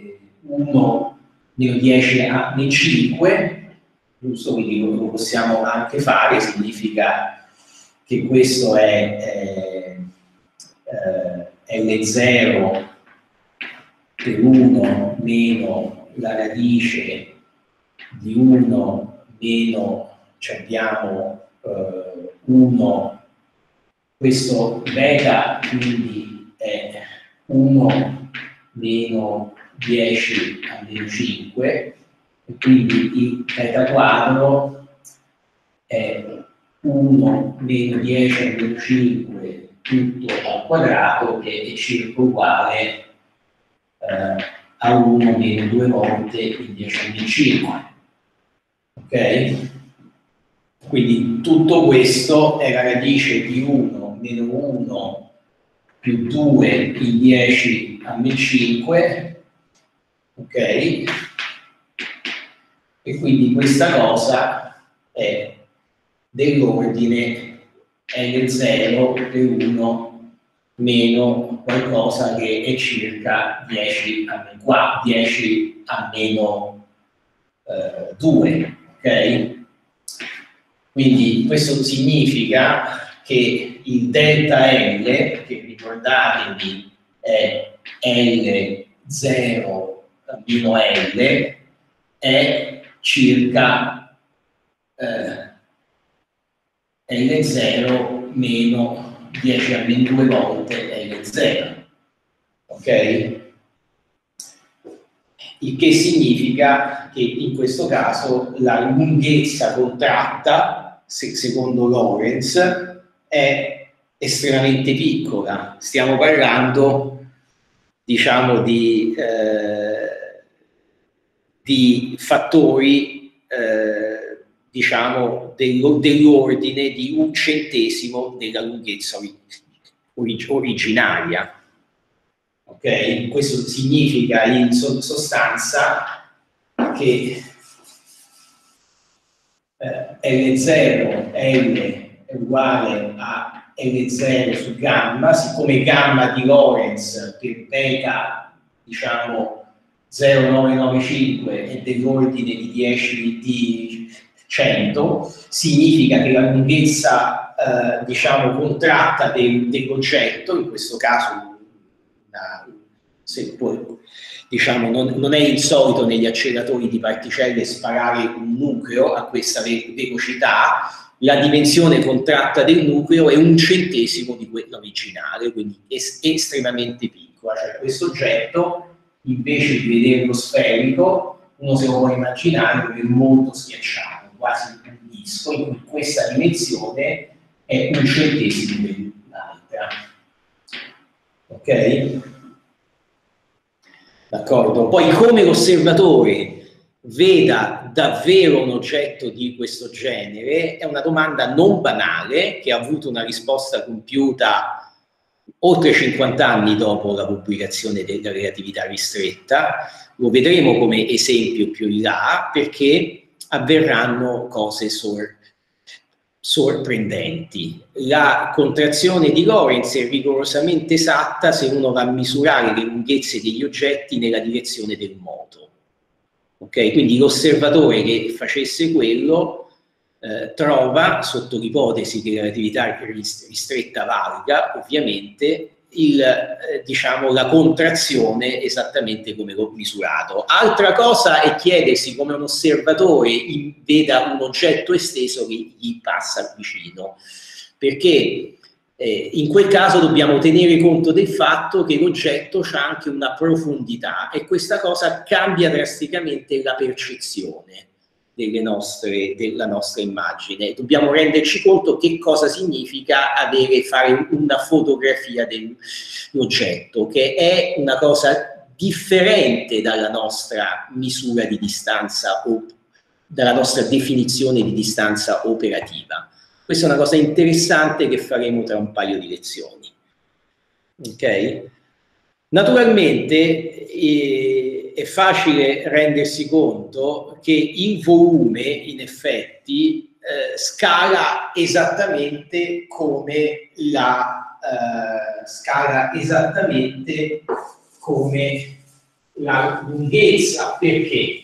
[SPEAKER 1] uno meno dieci a meno cinque, giusto? Quindi lo possiamo anche fare, significa che questo è eh, eh, L zero per uno meno la radice di uno meno, cioè abbiamo eh, uno, questo beta quindi è uno meno dieci a meno cinque, e quindi il beta quadro è uno meno dieci a meno cinque tutto al quadrato, che è circa uguale eh, a uno meno due volte il dieci a meno cinque. Ok? Quindi tutto questo è la radice di uno meno uno più due il dieci a meno cinque, ok? E quindi questa cosa è dell'ordine L zero per uno meno qualcosa che è circa dieci a meno quattro, dieci a meno eh, due, ok? Quindi questo significa che il delta L, che ricordatevi è L zero meno L, è circa eh, L zero meno dieci a meno due volte L zero, ok? Il che significa che in questo caso la lunghezza contratta, se, secondo Lorenz, è estremamente piccola. Stiamo parlando, diciamo, di, eh, di fattori, eh, diciamo, dell'ordine di un centesimo della lunghezza orig originaria. Ok? Questo significa in sostanza che eh, L zero, L è uguale a L zero su gamma, siccome gamma di Lorenz per beta, diciamo, zero virgola novecentonovantacinque è dell'ordine di dieci di cento, significa che la lunghezza, eh, diciamo, contratta del, dell'oggetto, in questo caso se poi, diciamo, non, non è insolito negli acceleratori di particelle sparare un nucleo a questa ve velocità, la dimensione contratta del nucleo è un centesimo di quella originale, quindi è estremamente piccola. Cioè questo oggetto, invece di vederlo sferico, uno se lo può immaginare come molto schiacciato, quasi un disco, in cui questa dimensione è un centesimo dell'altra. Ok? D'accordo? Poi come l'osservatore veda davvero un oggetto di questo genere è una domanda non banale che ha avuto una risposta compiuta oltre cinquanta anni dopo la pubblicazione della relatività ristretta. Lo vedremo come esempio più in là, perché avverranno cose sor sorprendenti. La contrazione di Lorenz è rigorosamente esatta se uno va a misurare le lunghezze degli oggetti nella direzione del moto. Ok? Quindi l'osservatore che facesse quello eh, trova, sotto l'ipotesi che la relatività ristretta valga, ovviamente, il, eh, diciamo, la contrazione esattamente come l'ho misurato. Altra cosa è chiedersi come un osservatore in, veda un oggetto esteso che gli passa vicino, perché eh, in quel caso dobbiamo tenere conto del fatto che l'oggetto ha anche una profondità e questa cosa cambia drasticamente la percezione delle nostre, della nostra immagine. Dobbiamo renderci conto che cosa significa avere, fare una fotografia dell'oggetto, che è una cosa differente dalla nostra misura di distanza o dalla nostra definizione di distanza operativa. Questa è una cosa interessante che faremo tra un paio di lezioni. Ok? Naturalmente eh, è facile rendersi conto che il volume, in effetti, eh, scala esattamente come la eh, scala esattamente come la lunghezza. Perché?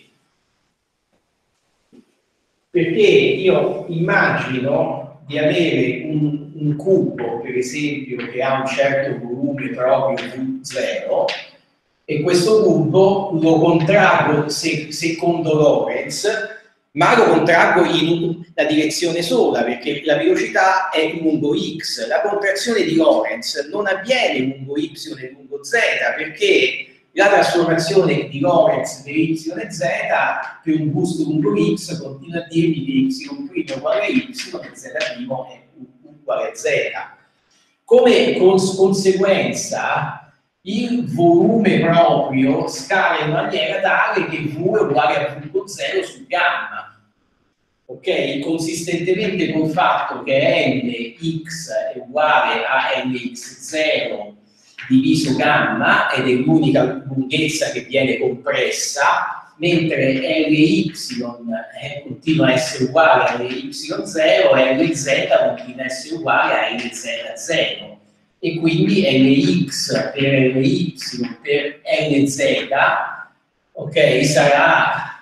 [SPEAKER 1] Perché io immagino di avere un, un cubo, per esempio, che ha un certo volume proprio V zero, e questo punto lo contraggo se, secondo Lorentz, ma lo contraggo in una direzione sola, perché la velocità è lungo x. La contrazione di Lorentz non avviene lungo y e lungo z, perché la trasformazione di Lorentz per y e z per un busto lungo x continua a dirmi che y' è uguale a y e z' è uguale a z. Come cons conseguenza, il volume proprio scala in maniera tale che V è uguale a V con zero su gamma. Ok? Consistentemente col fatto che Lx è uguale a Lx zero diviso gamma, ed è l'unica lunghezza che viene compressa, mentre Ly eh, continua a essere uguale a Ly zero e Lz continua a essere uguale a Lz zero. E quindi Lx per Ly per Lz, ok, sarà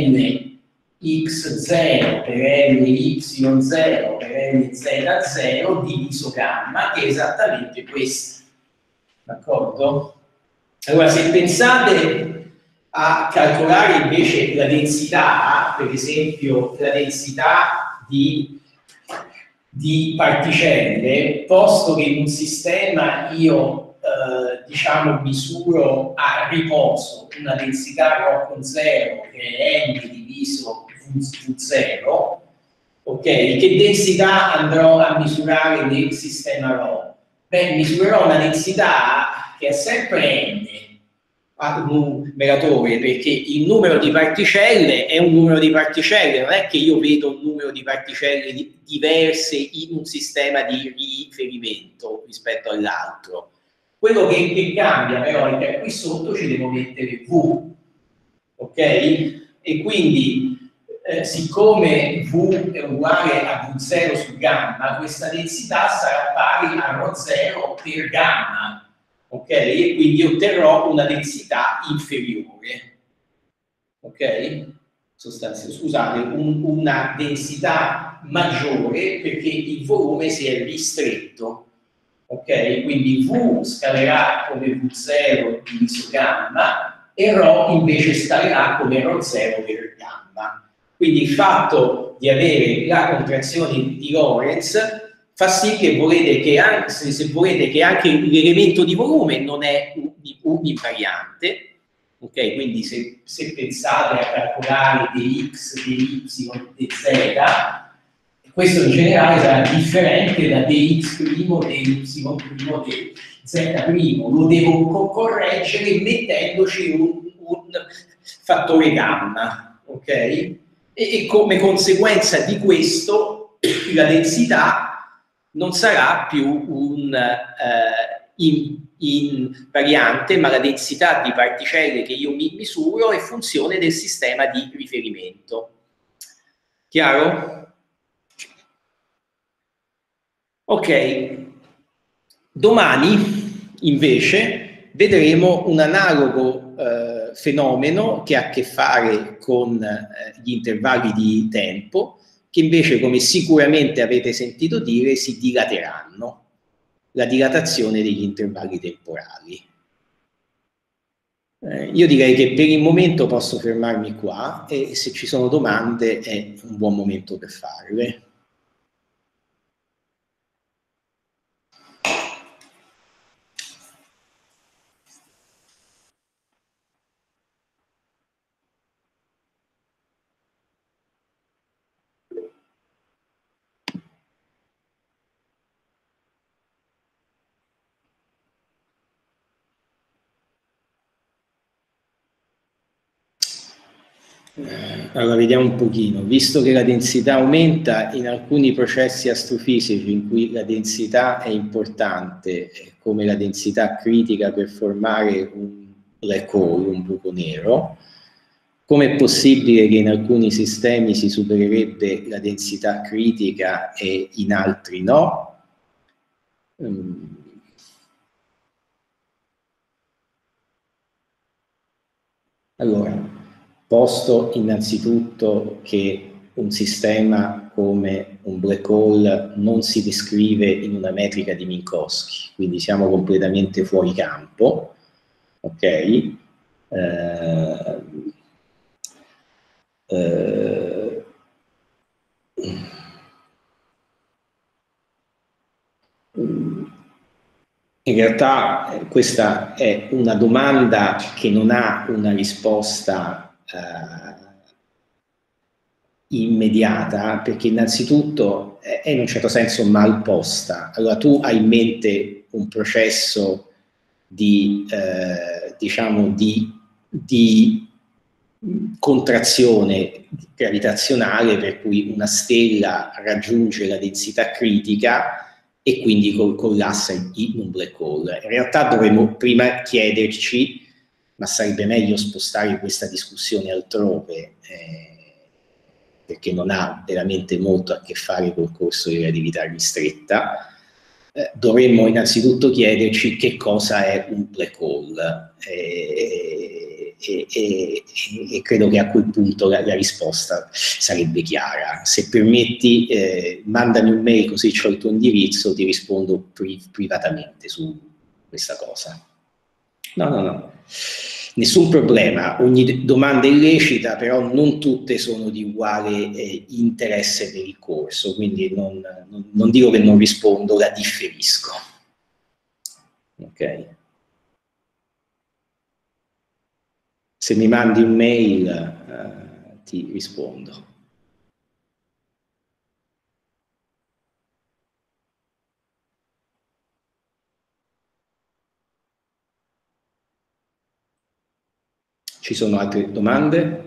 [SPEAKER 1] Lx zero per Ly zero per Lz zero diviso gamma, che è esattamente questo. D'accordo? Allora, se pensate a calcolare invece la densità, per esempio la densità di, di particelle, posto che in un sistema io eh, diciamo misuro a riposo una densità ρ con zero che è m diviso v zero, ok? Che densità andrò a misurare nel sistema ρ? Beh, misurerò una densità che è sempre n a numeratore, perché il numero di particelle è un numero di particelle, non è che io vedo un numero di particelle di diverse in un sistema di riferimento rispetto all'altro. Quello che, che cambia però è che qui sotto ci devo mettere V, ok? E quindi Eh, siccome V è uguale a V zero su gamma, questa densità sarà pari a ρ zero per gamma, ok? E quindi otterrò una densità inferiore, ok? Sostanzialmente, scusate, un, una densità maggiore perché il volume si è ristretto, ok? Quindi V scalerà come V zero diviso gamma e ρ invece scalerà come ρ zero per gamma. Quindi il fatto di avere la contrazione di Lorentz fa sì che volete che anche, se volete che anche l'elemento di volume non è univariante, ok? Quindi se, se pensate a calcolare dx, dy, dz, questo in generale sarà differente da dx', dy', dz', lo devo correggere mettendoci un, un fattore gamma, ok? E come conseguenza di questo la densità non sarà più un eh, in, invariante, ma la densità di particelle che io mi misuro è funzione del sistema di riferimento. Chiaro? Ok. Domani invece vedremo un analogo eh, fenomeno che ha a che fare con eh, gli intervalli di tempo, che invece, come sicuramente avete sentito dire, si dilateranno, la dilatazione degli intervalli temporali. Eh, io direi che per il momento posso fermarmi qua e se ci sono domande è un buon momento per farle. Allora vediamo un pochino, visto che la densità aumenta in alcuni processi astrofisici in cui la densità è importante, come la densità critica per formare un black hole, un buco nero, come è possibile che in alcuni sistemi si supererebbe la densità critica e in altri no? Um, allora, posto innanzitutto che un sistema come un black hole non si descrive in una metrica di Minkowski, quindi siamo completamente fuori campo. ok? Eh, eh, in realtà questa è una domanda che non ha una risposta eh, immediata, perché innanzitutto è in un certo senso mal posta. Allora tu hai in mente un processo di, eh, diciamo, di, di contrazione gravitazionale per cui una stella raggiunge la densità critica e quindi collassa in un black hole. In realtà dovremmo prima chiederci, ma sarebbe meglio spostare questa discussione altrove, eh, perché non ha veramente molto a che fare col corso di relatività ristretta. Eh, dovremmo innanzitutto chiederci che cosa è un black hole eh, e, e, e credo che a quel punto la, la risposta sarebbe chiara. Se permetti, eh, mandami un mail così c'ho il tuo indirizzo, ti rispondo pri privatamente su questa cosa. No, no, no. Nessun problema, ogni domanda è illecita, però non tutte sono di uguale eh, interesse per il corso, quindi non, non, non dico che non rispondo, la differisco. Ok? Se mi mandi un mail eh, ti rispondo. Ci sono altre domande?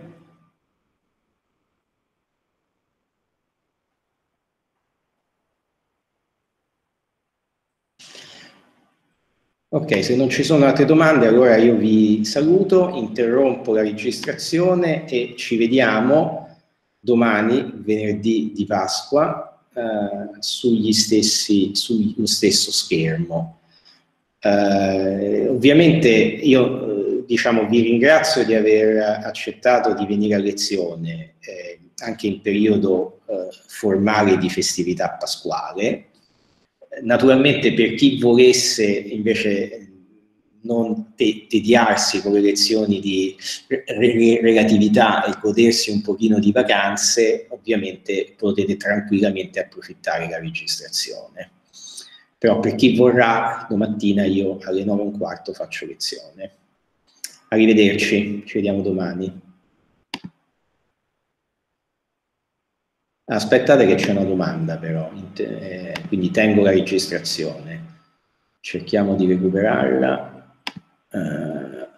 [SPEAKER 1] Ok, se non ci sono altre domande, allora io vi saluto, interrompo la registrazione e ci vediamo domani, venerdì di Pasqua, eh, sugli stessi, sullo stesso schermo. Eh, ovviamente io eh, diciamo, vi ringrazio di aver accettato di venire a lezione, eh, anche in periodo eh, formale di festività pasquale. Naturalmente per chi volesse invece non te tediarsi con le lezioni di re relatività e godersi un pochino di vacanze, ovviamente potete tranquillamente approfittare la registrazione. Però per chi vorrà, domattina io alle nove e un quarto faccio lezione. Arrivederci, ci vediamo domani. Aspettate che c'è una domanda però, eh, quindi tengo la registrazione, cerchiamo di recuperarla. Eh,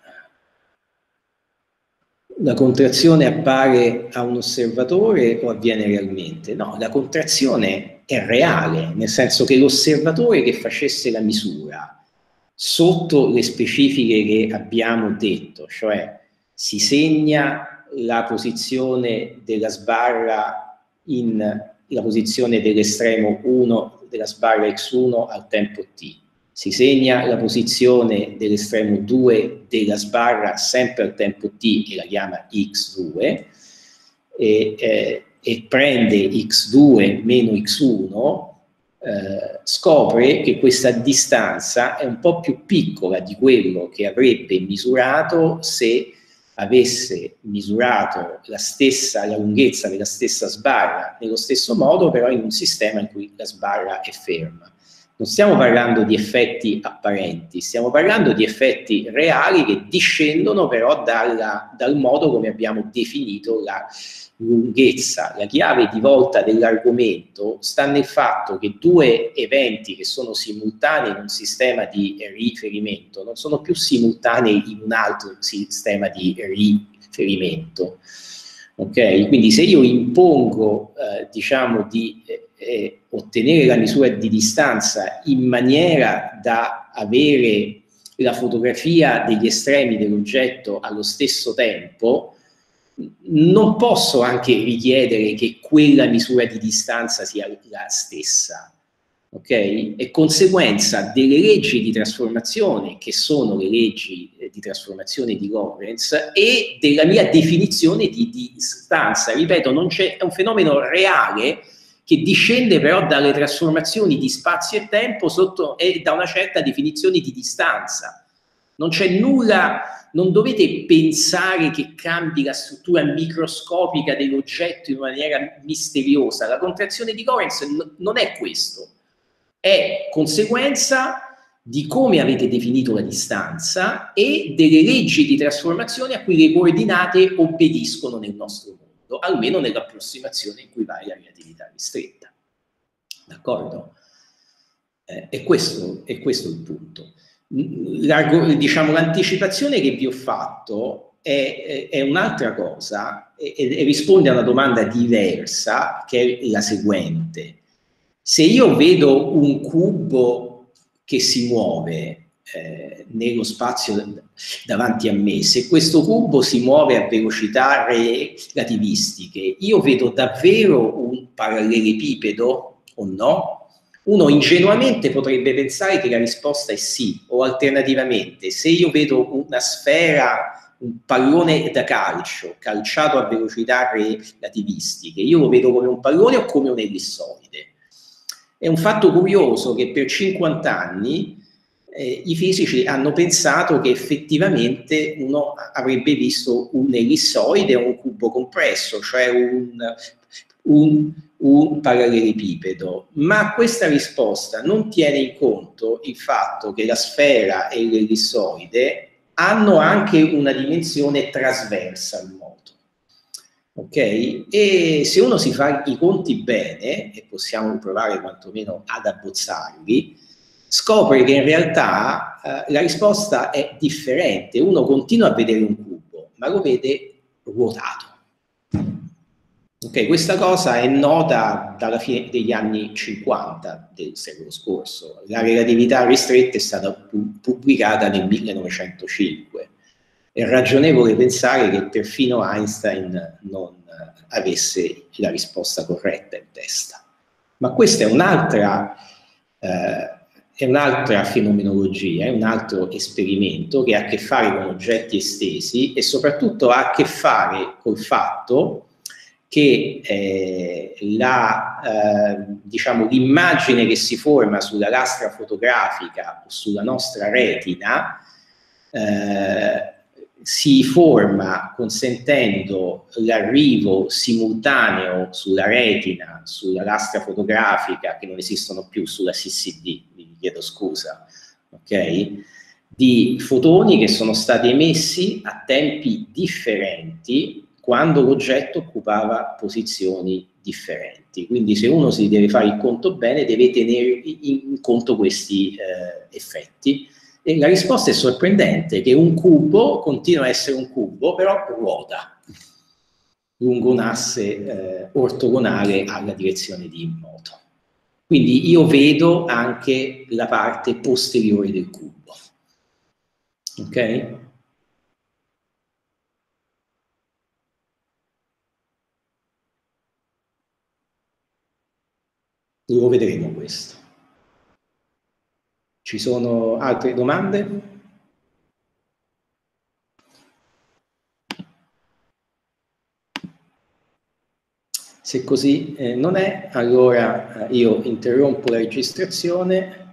[SPEAKER 1] la contrazione appare a un osservatore o avviene realmente? No, la contrazione è reale, nel senso che l'osservatore che facesse la misura sotto le specifiche che abbiamo detto, cioè si segna la posizione della sbarra in la posizione dell'estremo uno della sbarra x uno al tempo t, si segna la posizione dell'estremo due della sbarra sempre al tempo t e la chiama x due e, eh, e prende x due meno x uno, eh, scopre che questa distanza è un po' più piccola di quello che avrebbe misurato se avesse misurato la stessa, la lunghezza della stessa sbarra nello stesso modo, però in un sistema in cui la sbarra è ferma. Non stiamo parlando di effetti apparenti, stiamo parlando di effetti reali che discendono però dalla, dal modo come abbiamo definito la lunghezza. La chiave di volta dell'argomento sta nel fatto che due eventi che sono simultanei in un sistema di riferimento non sono più simultanei in un altro sistema di riferimento. Ok? Quindi se io impongo, eh, diciamo, di eh, eh, ottenere la misura di distanza in maniera da avere la fotografia degli estremi dell'oggetto allo stesso tempo, non posso anche richiedere che quella misura di distanza sia la stessa, ok? È conseguenza delle leggi di trasformazione, che sono le leggi eh, di trasformazione di Lorentz, e della mia definizione di, di distanza. Ripeto, non c'è, è un fenomeno reale che discende però dalle trasformazioni di spazio e tempo sotto, e da una certa definizione di distanza. Non c'è nulla, non dovete pensare che cambi la struttura microscopica dell'oggetto in una maniera misteriosa. La contrazione di Lorentz non è questo, è conseguenza di come avete definito la distanza e delle leggi di trasformazione a cui le coordinate obbediscono nel nostro mondo, almeno nell'approssimazione in cui va la relatività ristretta. D'accordo? Eh, è, questo, è questo il punto. Diciamo, l'anticipazione che vi ho fatto è, è un'altra cosa e, e risponde a una domanda diversa, che è la seguente. Se io vedo un cubo che si muove eh, nello spazio davanti a me, se questo cubo si muove a velocità relativistiche, io vedo davvero un parallelepipedo o no? Uno ingenuamente potrebbe pensare che la risposta è sì, o alternativamente, se io vedo una sfera, un pallone da calcio, calciato a velocità relativistiche, io lo vedo come un pallone o come un ellissoide. È un fatto curioso che per cinquanta anni eh, i fisici hanno pensato che effettivamente uno avrebbe visto un ellissoide o un cubo compresso, cioè un, un, un parallelepipedo, ma questa risposta non tiene in conto il fatto che la sfera e l'ellissoide hanno anche una dimensione trasversa al moto. Ok? E se uno si fa i conti bene, e possiamo provare quantomeno ad abbozzarli, scopre che in realtà eh, la risposta è differente. Uno continua a vedere un cubo, ma lo vede ruotato. Ok, questa cosa è nota dalla fine degli anni cinquanta del secolo scorso. La relatività ristretta è stata pu pubblicata nel millenovecentocinque. È ragionevole pensare che perfino Einstein non avesse la risposta corretta in testa. Ma questa è un'altra eh, è un'altra fenomenologia, è un altro esperimento che ha a che fare con oggetti estesi e soprattutto ha a che fare col fatto che eh, la, eh, diciamo, l'immagine che si forma sulla lastra fotografica o sulla nostra retina eh, si forma consentendo l'arrivo simultaneo sulla retina, sulla lastra fotografica, che non esistono più, sulla C C D, vi chiedo scusa, ok? Di fotoni che sono stati emessi a tempi differenti quando l'oggetto occupava posizioni differenti. Quindi se uno si deve fare il conto bene, deve tenere in conto questi eh, effetti. E la risposta è sorprendente, che un cubo continua a essere un cubo, però ruota lungo un asse eh, ortogonale alla direzione di moto. Quindi io vedo anche la parte posteriore del cubo. Ok? Lo vedremo questo. Ci sono altre domande? Se così eh, non è, allora eh, io interrompo la registrazione